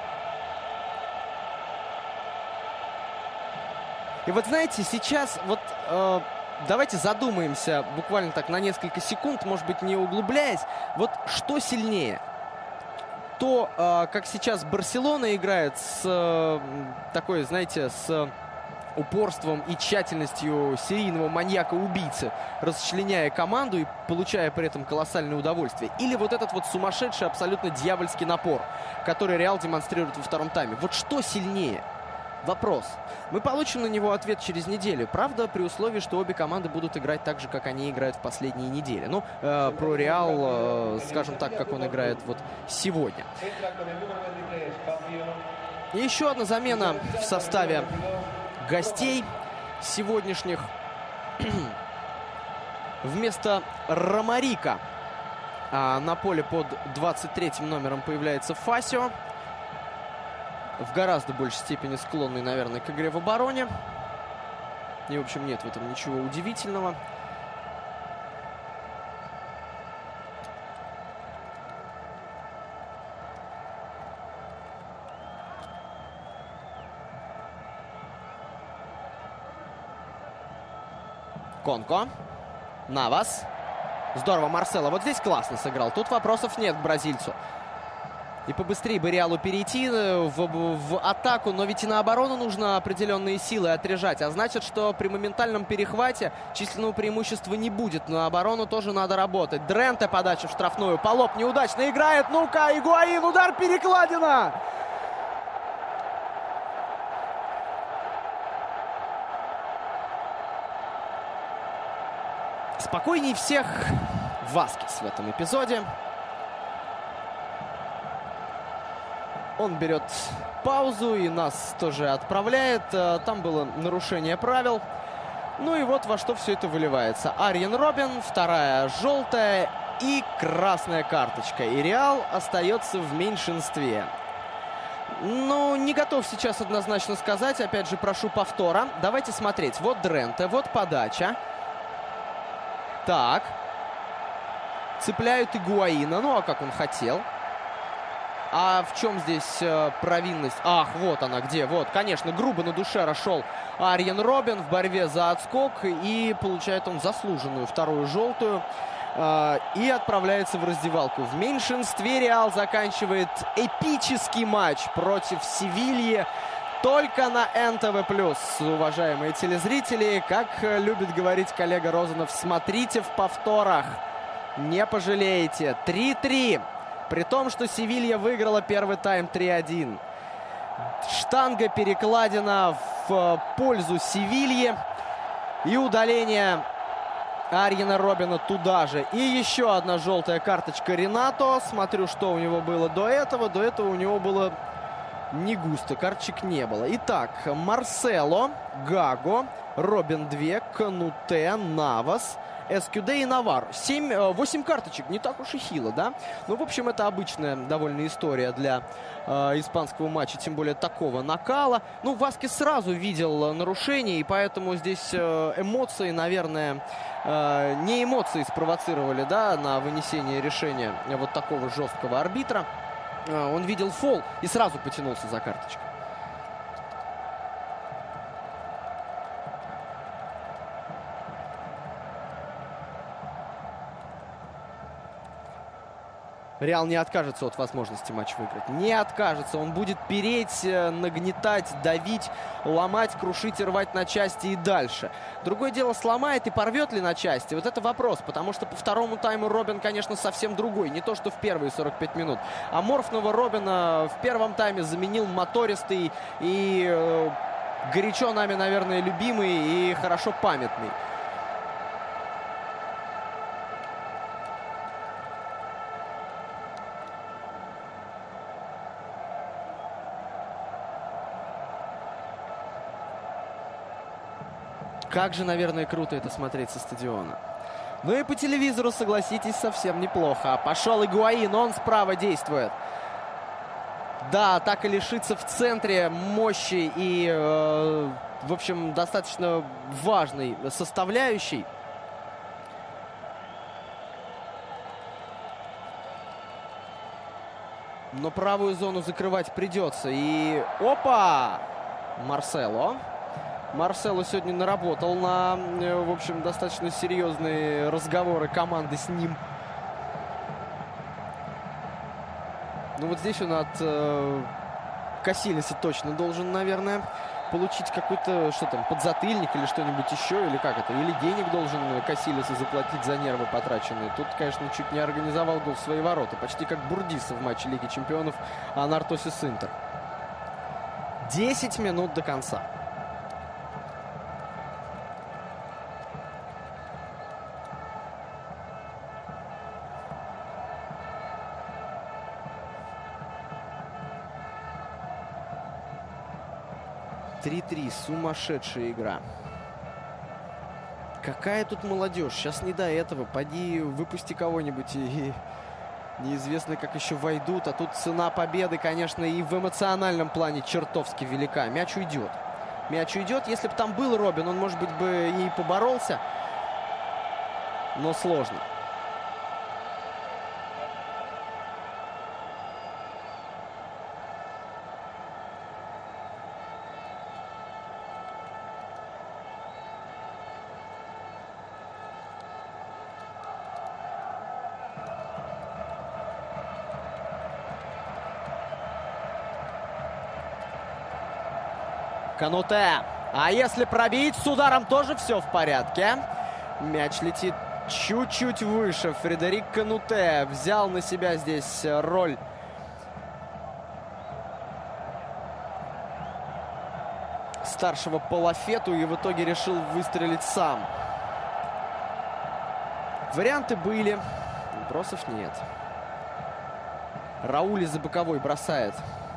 И вот знаете, сейчас вот давайте задумаемся буквально так на несколько секунд, может быть, не углубляясь. Вот что сильнее? То, как сейчас Барселона играет с такой, знаете, с упорством и тщательностью серийного маньяка-убийцы, расчленяя команду и получая при этом колоссальное удовольствие. Или вот этот вот сумасшедший, абсолютно дьявольский напор, который Реал демонстрирует во втором тайме. Вот что сильнее? Вопрос. Мы получим на него ответ через неделю. Правда, при условии, что обе команды будут играть так же, как они играют в последние недели. Ну, про Реал, скажем так, как он играет вот сегодня. И еще одна замена в составе гостей сегодняшних. Вместо Ромарика на поле под 23-м номером появляется Фасио. В гораздо большей степени склонный, наверное, к игре в обороне. И, в общем, нет в этом ничего удивительного. Конко. Навас. Здорово, Марсело. Вот здесь классно сыграл. Тут вопросов нет к бразильцу. И побыстрее бы Реалу перейти в атаку. Но ведь и на оборону нужно определенные силы отрежать. А значит, что при моментальном перехвате численного преимущества не будет. На оборону тоже надо работать. Дренте подача в штрафную. Палоп неудачно играет. Ну-ка, Игуаин. Удар, перекладина. Спокойней всех Васкес в этом эпизоде. Он берет паузу и нас тоже отправляет. Там было нарушение правил. Ну и вот во что все это выливается. Арьен Робben, вторая желтая и красная карточка. И Реал остается в меньшинстве. Ну, не готов сейчас однозначно сказать. Опять же, прошу повтора. Давайте смотреть. Вот Дренте, вот подача. Так. Цепляют Игуаина. Ну, а как он хотел. А в чем здесь провинность? Ах, вот она где. Вот, конечно, грубо на душе расшел Арьен Робben в борьбе за отскок. И получает он заслуженную вторую желтую. И отправляется в раздевалку. В меньшинстве Реал заканчивает эпический матч против Севильи. Только на НТВ+, уважаемые телезрители. Как любит говорить коллега Розанов, смотрите в повторах. Не пожалеете. 3-3. При том, что Севилья выиграла первый тайм 3-1. Штанга перекладина в пользу Севильи. И удаление Арьена Роббена туда же. И еще одна желтая карточка Ренато. Смотрю, что у него было до этого. До этого у него было не густо. Карточек не было. Итак, Марсело, Гаго, Роббен 2, Кануте, Навас, Эскюде и Навар. 8 карточек. Не так уж и хило, да? Ну, в общем, это обычная довольно история для испанского матча, тем более такого накала. Ну, Васкес сразу видел нарушение, и поэтому здесь эмоции, наверное, не эмоции спровоцировали, да, на вынесение решения вот такого жесткого арбитра. Он видел фол и сразу потянулся за карточкой. Реал не откажется от возможности матч выиграть. Не откажется. Он будет переть, нагнетать, давить, ломать, крушить и рвать на части и дальше. Другое дело, сломает и порвет ли на части. Вот это вопрос. Потому что по второму тайму Роббен, конечно, совсем другой. Не то, что в первые 45 минут. Аморфного Роббена в первом тайме заменил мотористый и горячо нами, наверное, любимый и хорошо памятный. Как же, наверное, круто это смотреть со стадиона. Ну и по телевизору, согласитесь, совсем неплохо. Пошел Игуаин, он справа действует. Да, атака лишится в центре мощи и, в общем, достаточно важной составляющей. Но правую зону закрывать придется. И опа! Марсело. Марсело сегодня наработал на, в общем, достаточно серьезные разговоры команды с ним. Ну вот здесь он от Касильеса точно должен, наверное, получить какой-то, что там, подзатыльник или что-нибудь еще, или как это, или денег должен Касильесу заплатить за нервы потраченные. Тут, конечно, чуть не организовал гол в свои ворота. Почти как Бурдиса в матче Лиги Чемпионов Нартосис Интер. 10 минут до конца. Сумасшедшая игра. Какая тут молодежь. Сейчас не до этого. Поди, выпусти кого-нибудь и неизвестно, как еще войдут. А тут цена победы, конечно, и в эмоциональном плане чертовски велика. Мяч уйдет. Мяч уйдет. Если бы там был Роббен, он, может быть, бы и поборолся. Но сложно. Кануте. А если пробить с ударом, тоже все в порядке. Мяч летит чуть-чуть выше. Фредерик Кануте взял на себя здесь роль старшего по лафету и в итоге решил выстрелить сам. Варианты были. Вопросов нет. Рауль из-за боковой бросает.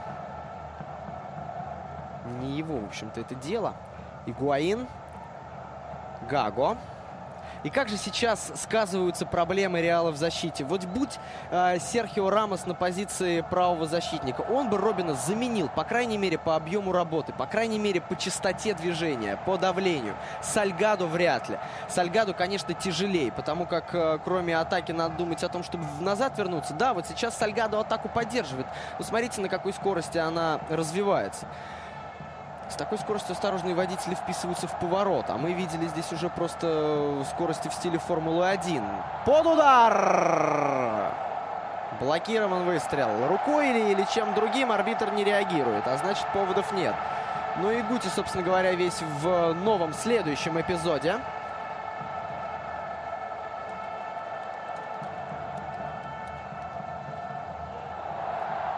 Не его, в общем-то, это дело. Игуаин. Гаго. И как же сейчас сказываются проблемы Реала в защите? Вот будь Серхио Рамос на позиции правого защитника, он бы Роббена заменил, по крайней мере, по объему работы, по крайней мере, по частоте движения, по давлению. Сальгадо вряд ли. Сальгадо, конечно, тяжелее, потому как кроме атаки надо думать о том, чтобы назад вернуться. Да, вот сейчас Сальгадо атаку поддерживает. Но смотрите, на какой скорости она развивается. С такой скоростью осторожные водители вписываются в поворот. А мы видели здесь уже просто скорости в стиле Формулы-1. Под удар! Блокирован выстрел. Рукой или чем другим арбитр не реагирует. А значит, поводов нет. Ну и Гути, собственно говоря, весь в новом следующем эпизоде.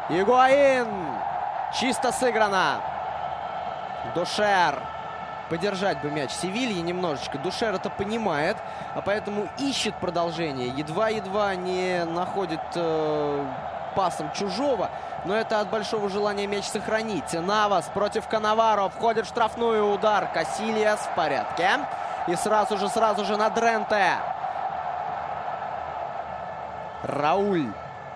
Игуаин. Чисто сыграно. Душер. Подержать бы мяч Севильи немножечко. Душер это понимает, а поэтому ищет продолжение. Едва-едва не находит пасом чужого, но это от большого желания мяч сохранить. Навас против Канаваро. Входит в штрафную, удар. Касильяс в порядке. И сразу же на Дренте. Рауль.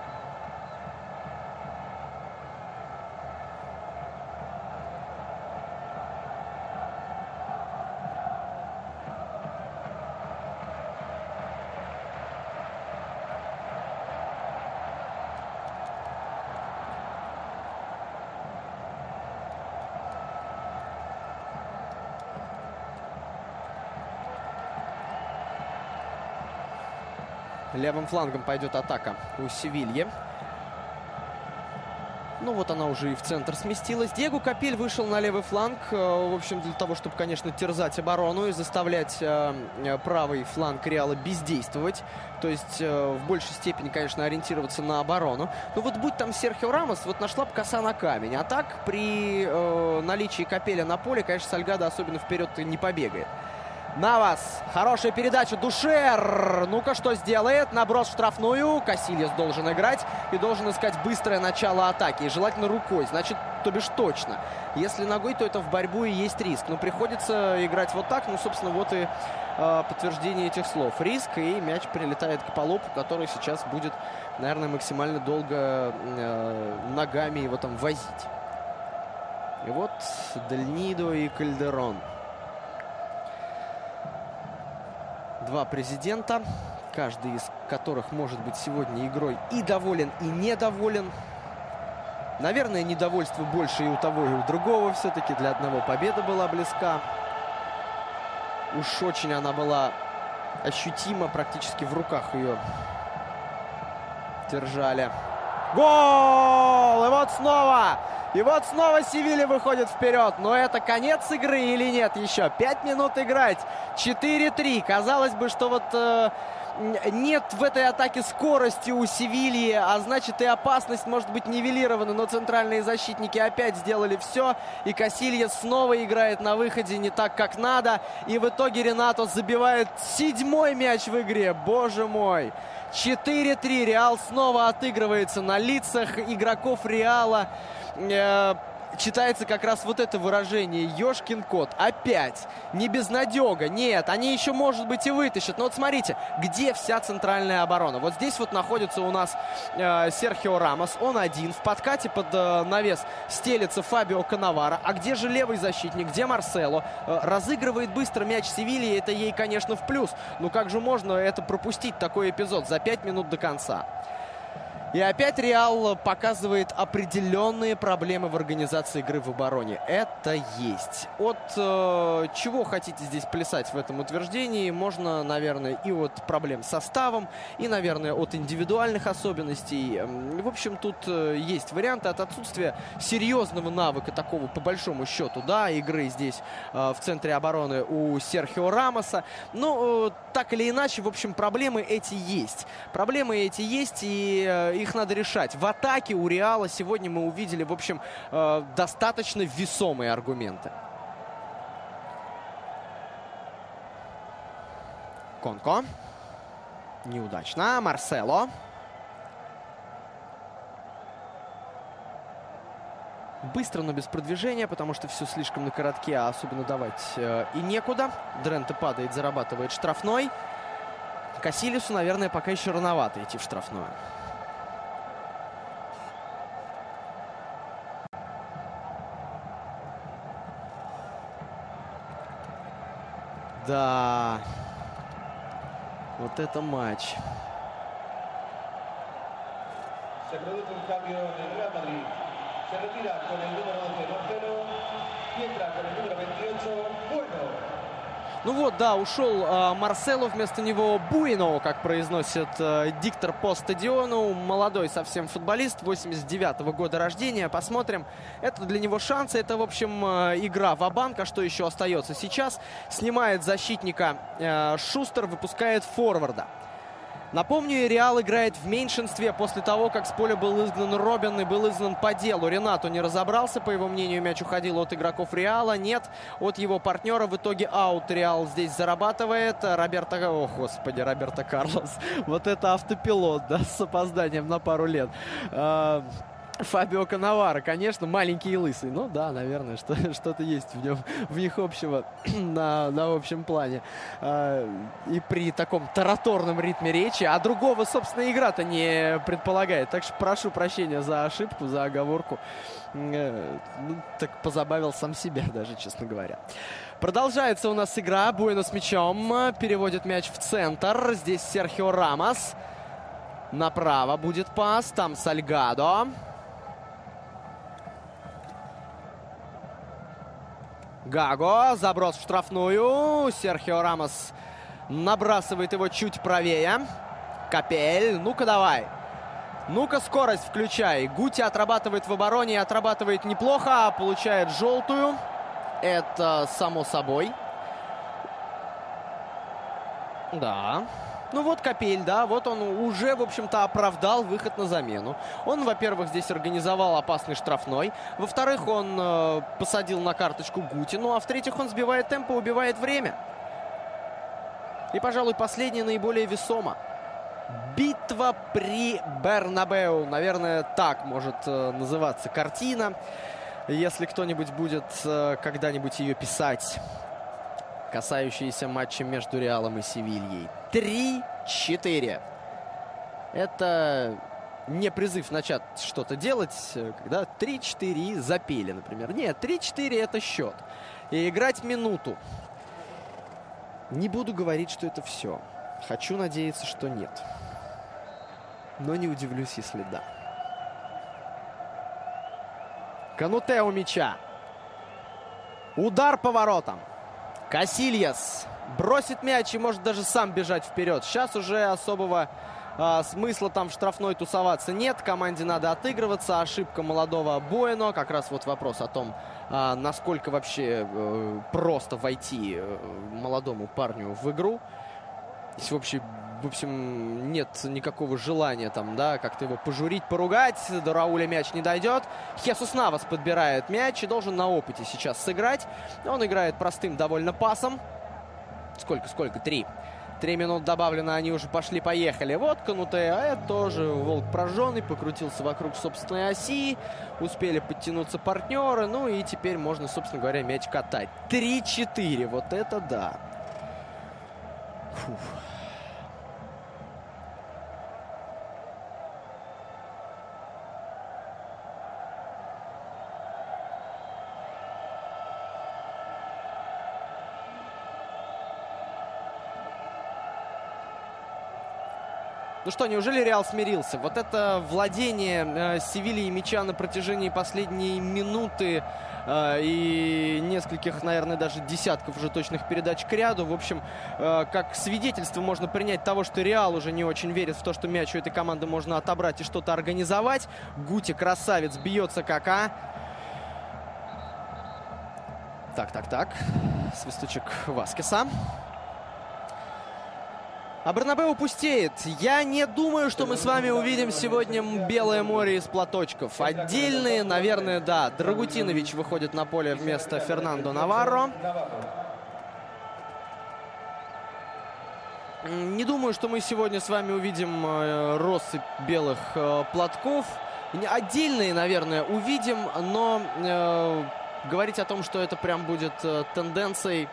Левым флангом пойдет атака у Севильи. Ну вот она уже и в центр сместилась. Диего Капель вышел на левый фланг. В общем, для того, чтобы, конечно, терзать оборону и заставлять правый фланг Реала бездействовать. То есть в большей степени, конечно, ориентироваться на оборону. Но вот будь там Серхио Рамос, вот нашла бы коса на камень. А так при наличии Капеля на поле, конечно, Сальгадо особенно вперед не побегает. Навас. Хорошая передача. Душер. Ну-ка, что сделает? Наброс в штрафную. Касильяс должен играть и должен искать быстрое начало атаки. И желательно рукой. Значит, то бишь точно. Если ногой, то это в борьбу и есть риск. Но приходится играть вот так. Ну, собственно, вот и подтверждение этих слов. Риск, и мяч прилетает к Палопу, который сейчас будет, наверное, максимально долго ногами его там возить. И вот Дель Нидо и Кальдерон. Два президента, каждый из которых может быть сегодня игрой и доволен, и недоволен. Наверное, недовольство больше и у того, и у другого. Все-таки для одного победа была близка. Уж очень она была ощутима, практически в руках ее держали. Гол! И вот снова Севилья выходит вперед. Но это конец игры или нет еще? 5 минут играть. 4-3. Казалось бы, что вот нет в этой атаке скорости у Севильи, а значит и опасность может быть нивелирована. Но центральные защитники опять сделали все. И Касильяс снова играет на выходе не так, как надо. И в итоге Ренато забивает 7-й мяч в игре. Боже мой. 4-3. Реал снова отыгрывается на лицах игроков Реала. Читается как раз вот это выражение: ёшкин кот. Опять. Не безнадега. Нет, они еще, может быть, и вытащат. Но вот смотрите, где вся центральная оборона. Вот здесь вот находится у нас Серхио Рамос. Он один. В подкате под навес стелится Фабио Канаваро. А где же левый защитник? Где Марсело? Разыгрывает быстро мяч Севильи. Это ей, конечно, в плюс. Ну как же можно это пропустить, такой эпизод, за 5 минут до конца? И опять Реал показывает определенные проблемы в организации игры в обороне. Это есть. От чего хотите здесь плясать в этом утверждении? Можно, наверное, и от проблем с составом, и, наверное, от индивидуальных особенностей. В общем, тут есть варианты от отсутствия серьезного навыка такого, по большому счету, да, игры здесь в центре обороны у Серхио Рамоса. Но так или иначе, в общем, проблемы эти есть. Проблемы эти есть, и их надо решать. В атаке у Реала сегодня мы увидели, в общем, достаточно весомые аргументы. Конко. Неудачно. Марсело. Быстро, но без продвижения, потому что все слишком на коротке, а особенно давать и некуда. Дренте падает, зарабатывает штрафной. Касильясу, наверное, пока еще рановато идти в штрафную. Да, вот это матч. Ну вот, да, ушел Марсело, вместо него Буино, как произносит диктор по стадиону. Молодой совсем футболист, 89-го года рождения. Посмотрим. Это для него шанс. Это, в общем, игра ва-банк. А что еще остается сейчас? Снимает защитника Шустер, выпускает форварда. Напомню, Реал играет в меньшинстве после того, как с поля был изгнан Робин и был изгнан по делу. Ренато не разобрался, по его мнению, мяч уходил от игроков Реала, нет, от его партнера. В итоге аут Реал здесь зарабатывает. Роберто, о господи, Роберто Карлос. Вот это автопилот, да, с опозданием на пару лет. Фабио Каннаваро, конечно, маленький и лысый. Ну да, наверное, что-то есть в них общего на общем плане. И при таком тараторном ритме речи. А другого, собственно, игра-то не предполагает. Так что прошу прощения за ошибку, за оговорку. Так позабавил сам себя даже, честно говоря. Продолжается у нас игра. Буэно с мячом. Переводит мяч в центр. Здесь Серхио Рамос. Направо будет пас. Там Сальгадо. Гаго, заброс в штрафную. Серхио Рамос набрасывает его чуть правее. Капель, ну-ка давай. Ну-ка скорость включай. Гути отрабатывает в обороне, отрабатывает неплохо. Получает желтую. Это само собой. Да. Ну вот Капель, да, вот он уже, в общем-то, оправдал выход на замену. Он, во-первых, здесь организовал опасный штрафной. Во-вторых, он посадил на карточку Гути. Ну, а в-третьих, он сбивает темпо, убивает время. И, пожалуй, последнее наиболее весомо. Битва при Бернабеу. Наверное, так может называться картина, если кто-нибудь будет когда-нибудь ее писать. Касающиеся матча между Реалом и Севильей. 3-4. Это не призыв начать что-то делать, когда 3-4 и запели, например. Нет, 3-4 это счет. И играть минуту. Не буду говорить, что это все. Хочу надеяться, что нет. Но не удивлюсь, если да. Кануте у мяча. Удар по воротам. Касильяс бросит мяч и может даже сам бежать вперед. Сейчас уже особого смысла там в штрафной тусоваться нет. Команде надо отыгрываться. Ошибка молодого Буэно. Как раз вот вопрос о том, насколько вообще просто войти молодому парню в игру. Если в общем, нет никакого желания там, да, как-то его пожурить, поругать. До Рауля мяч не дойдет. Хесус Навас подбирает мяч и должен на опыте сейчас сыграть. Он играет простым довольно пасом. Сколько? 3. 3 минут добавлено, они уже пошли-поехали. Вот Кануте, а это тоже волк прожженный, покрутился вокруг собственной оси. Успели подтянуться партнеры. Ну и теперь можно, собственно говоря, мяч катать. 3-4, вот это да. Фух. Ну что, неужели Реал смирился? Вот это владение Севильей мяча на протяжении последней минуты и нескольких, наверное, даже десятков уже точных передач к ряду. В общем, как свидетельство можно принять того, что Реал уже не очень верит в то, что мяч у этой команды можно отобрать и что-то организовать. Гути, красавец, бьется как Так. Свисточек Васкеса. А Бернабеу пустеет. Я не думаю, что мы с вами увидим сегодня белое море из платочков. Отдельные, наверное, да. Драгутинович выходит на поле вместо Фернандо Наварро. Не думаю, что мы сегодня с вами увидим россыпь белых платков. Отдельные, наверное, увидим, но говорить о том, что это прям будет тенденцией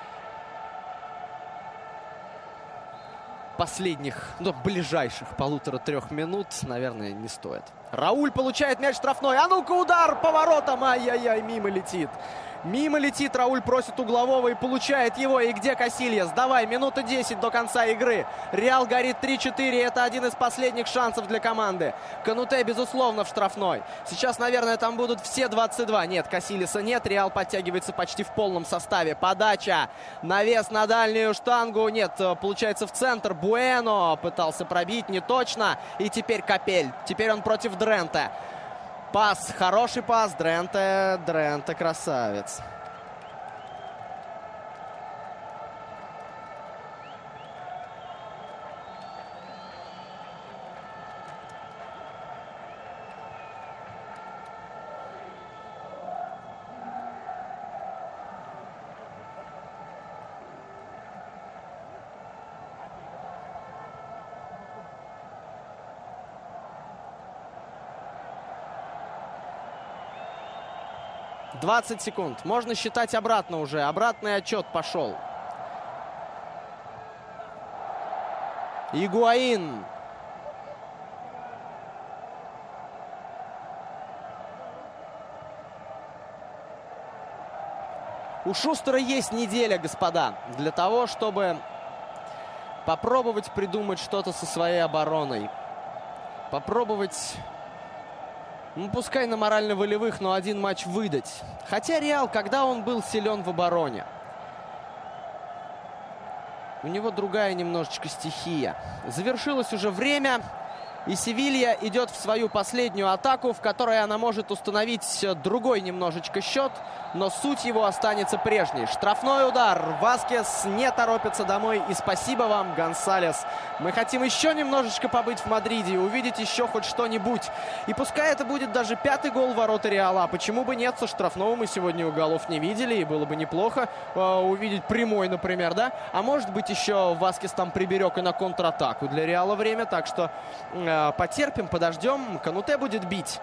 последних, ближайших 1,5-3 минут, наверное, не стоит. Рауль получает мяч штрафной. А ну-ка удар по воротам. Ай-яй-яй, мимо летит. Мимо летит, Рауль просит углового и получает его. И где Касильяс? Давай, минута 10 до конца игры. Реал горит 3-4. Это один из последних шансов для команды. Кануте, безусловно, в штрафной. Сейчас, наверное, там будут все 22. Нет, Касильяса нет. Реал подтягивается почти в полном составе. Подача. Навес на дальнюю штангу. Нет, получается в центр. Буэно пытался пробить, не точно. И теперь Капель. Теперь он против Дренте. Пас, хороший пас, Дренте красавец. 20 секунд. Можно считать обратно уже. Обратный отчет пошел. Игуаин. У Шустера есть неделя, господа, для того, чтобы попробовать придумать что-то со своей обороной. Попробовать, ну, пускай на морально-волевых, но один матч выдать. Хотя Реал, когда он был силен в обороне, у него другая немножечко стихия. Завершилось уже время, и Севилья идет в свою последнюю атаку, в которой она может установить другой немножечко счет, но суть его останется прежней. Штрафной удар. Васкес не торопится домой. И спасибо вам, Гонсалес. Мы хотим еще немножечко побыть в Мадриде и увидеть еще хоть что-нибудь. И пускай это будет даже 5-й гол в ворота Реала. Почему бы нет? Со штрафного мы сегодня голов не видели. И было бы неплохо увидеть прямой, например, да? А может быть еще Васкес там приберег и на контратаку для Реала время. Так что потерпим, подождем. Кануте будет бить.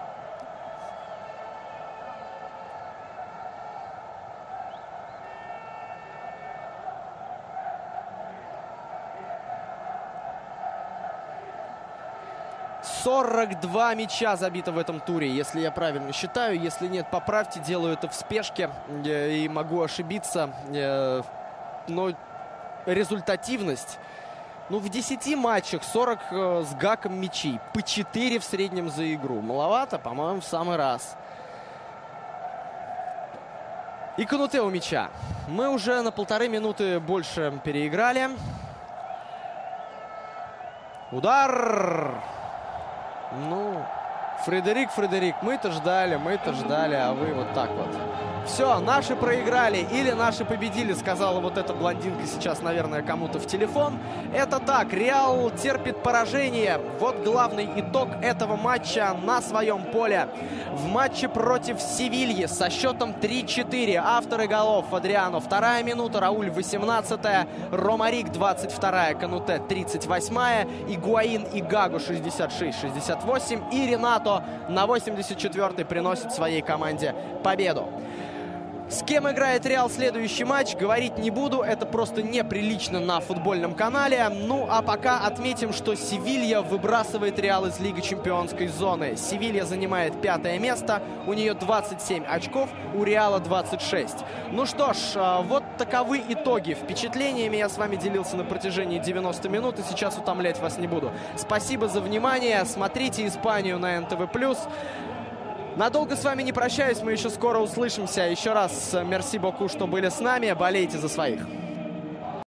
«42 мяча забито в этом туре, если я правильно считаю. Если нет, поправьте, делаю это в спешке и могу ошибиться. Но результативность... Ну, в 10 матчах 40 с гаком мячей. По 4 в среднем за игру. Маловато? По-моему, в самый раз. И Кануте у мяча. Мы уже на 1,5 минуты больше переиграли. Удар! Ну, Фредерик, мы-то ждали, а вы вот так вот. Все, наши проиграли или наши победили, сказала вот эта блондинка сейчас, наверное, кому-то в телефон. Это так, Реал терпит поражение. Вот главный итог этого матча на своем поле. В матче против Севильи со счетом 3-4. Авторы голов: Адриано 2-я минута, Рауль 18-я, Ромарик 22-я, Кануте 38-я, Игуаин и Гагу 66-68 и Ренато на 84-й приносит своей команде победу. С кем играет Реал следующий матч, говорить не буду. Это просто неприлично на футбольном канале. Ну, а пока отметим, что Севилья выбрасывает Реал из Лиги Чемпионской зоны. Севилья занимает 5-е место. У нее 27 очков, у Реала 26. Ну что ж, вот таковы итоги. Впечатлениями я с вами делился на протяжении 90 минут. И сейчас утомлять вас не буду. Спасибо за внимание. Смотрите Испанию на НТВ+. Надолго с вами не прощаюсь, мы еще скоро услышимся. Еще раз мерси боку, что были с нами. Болейте за своих.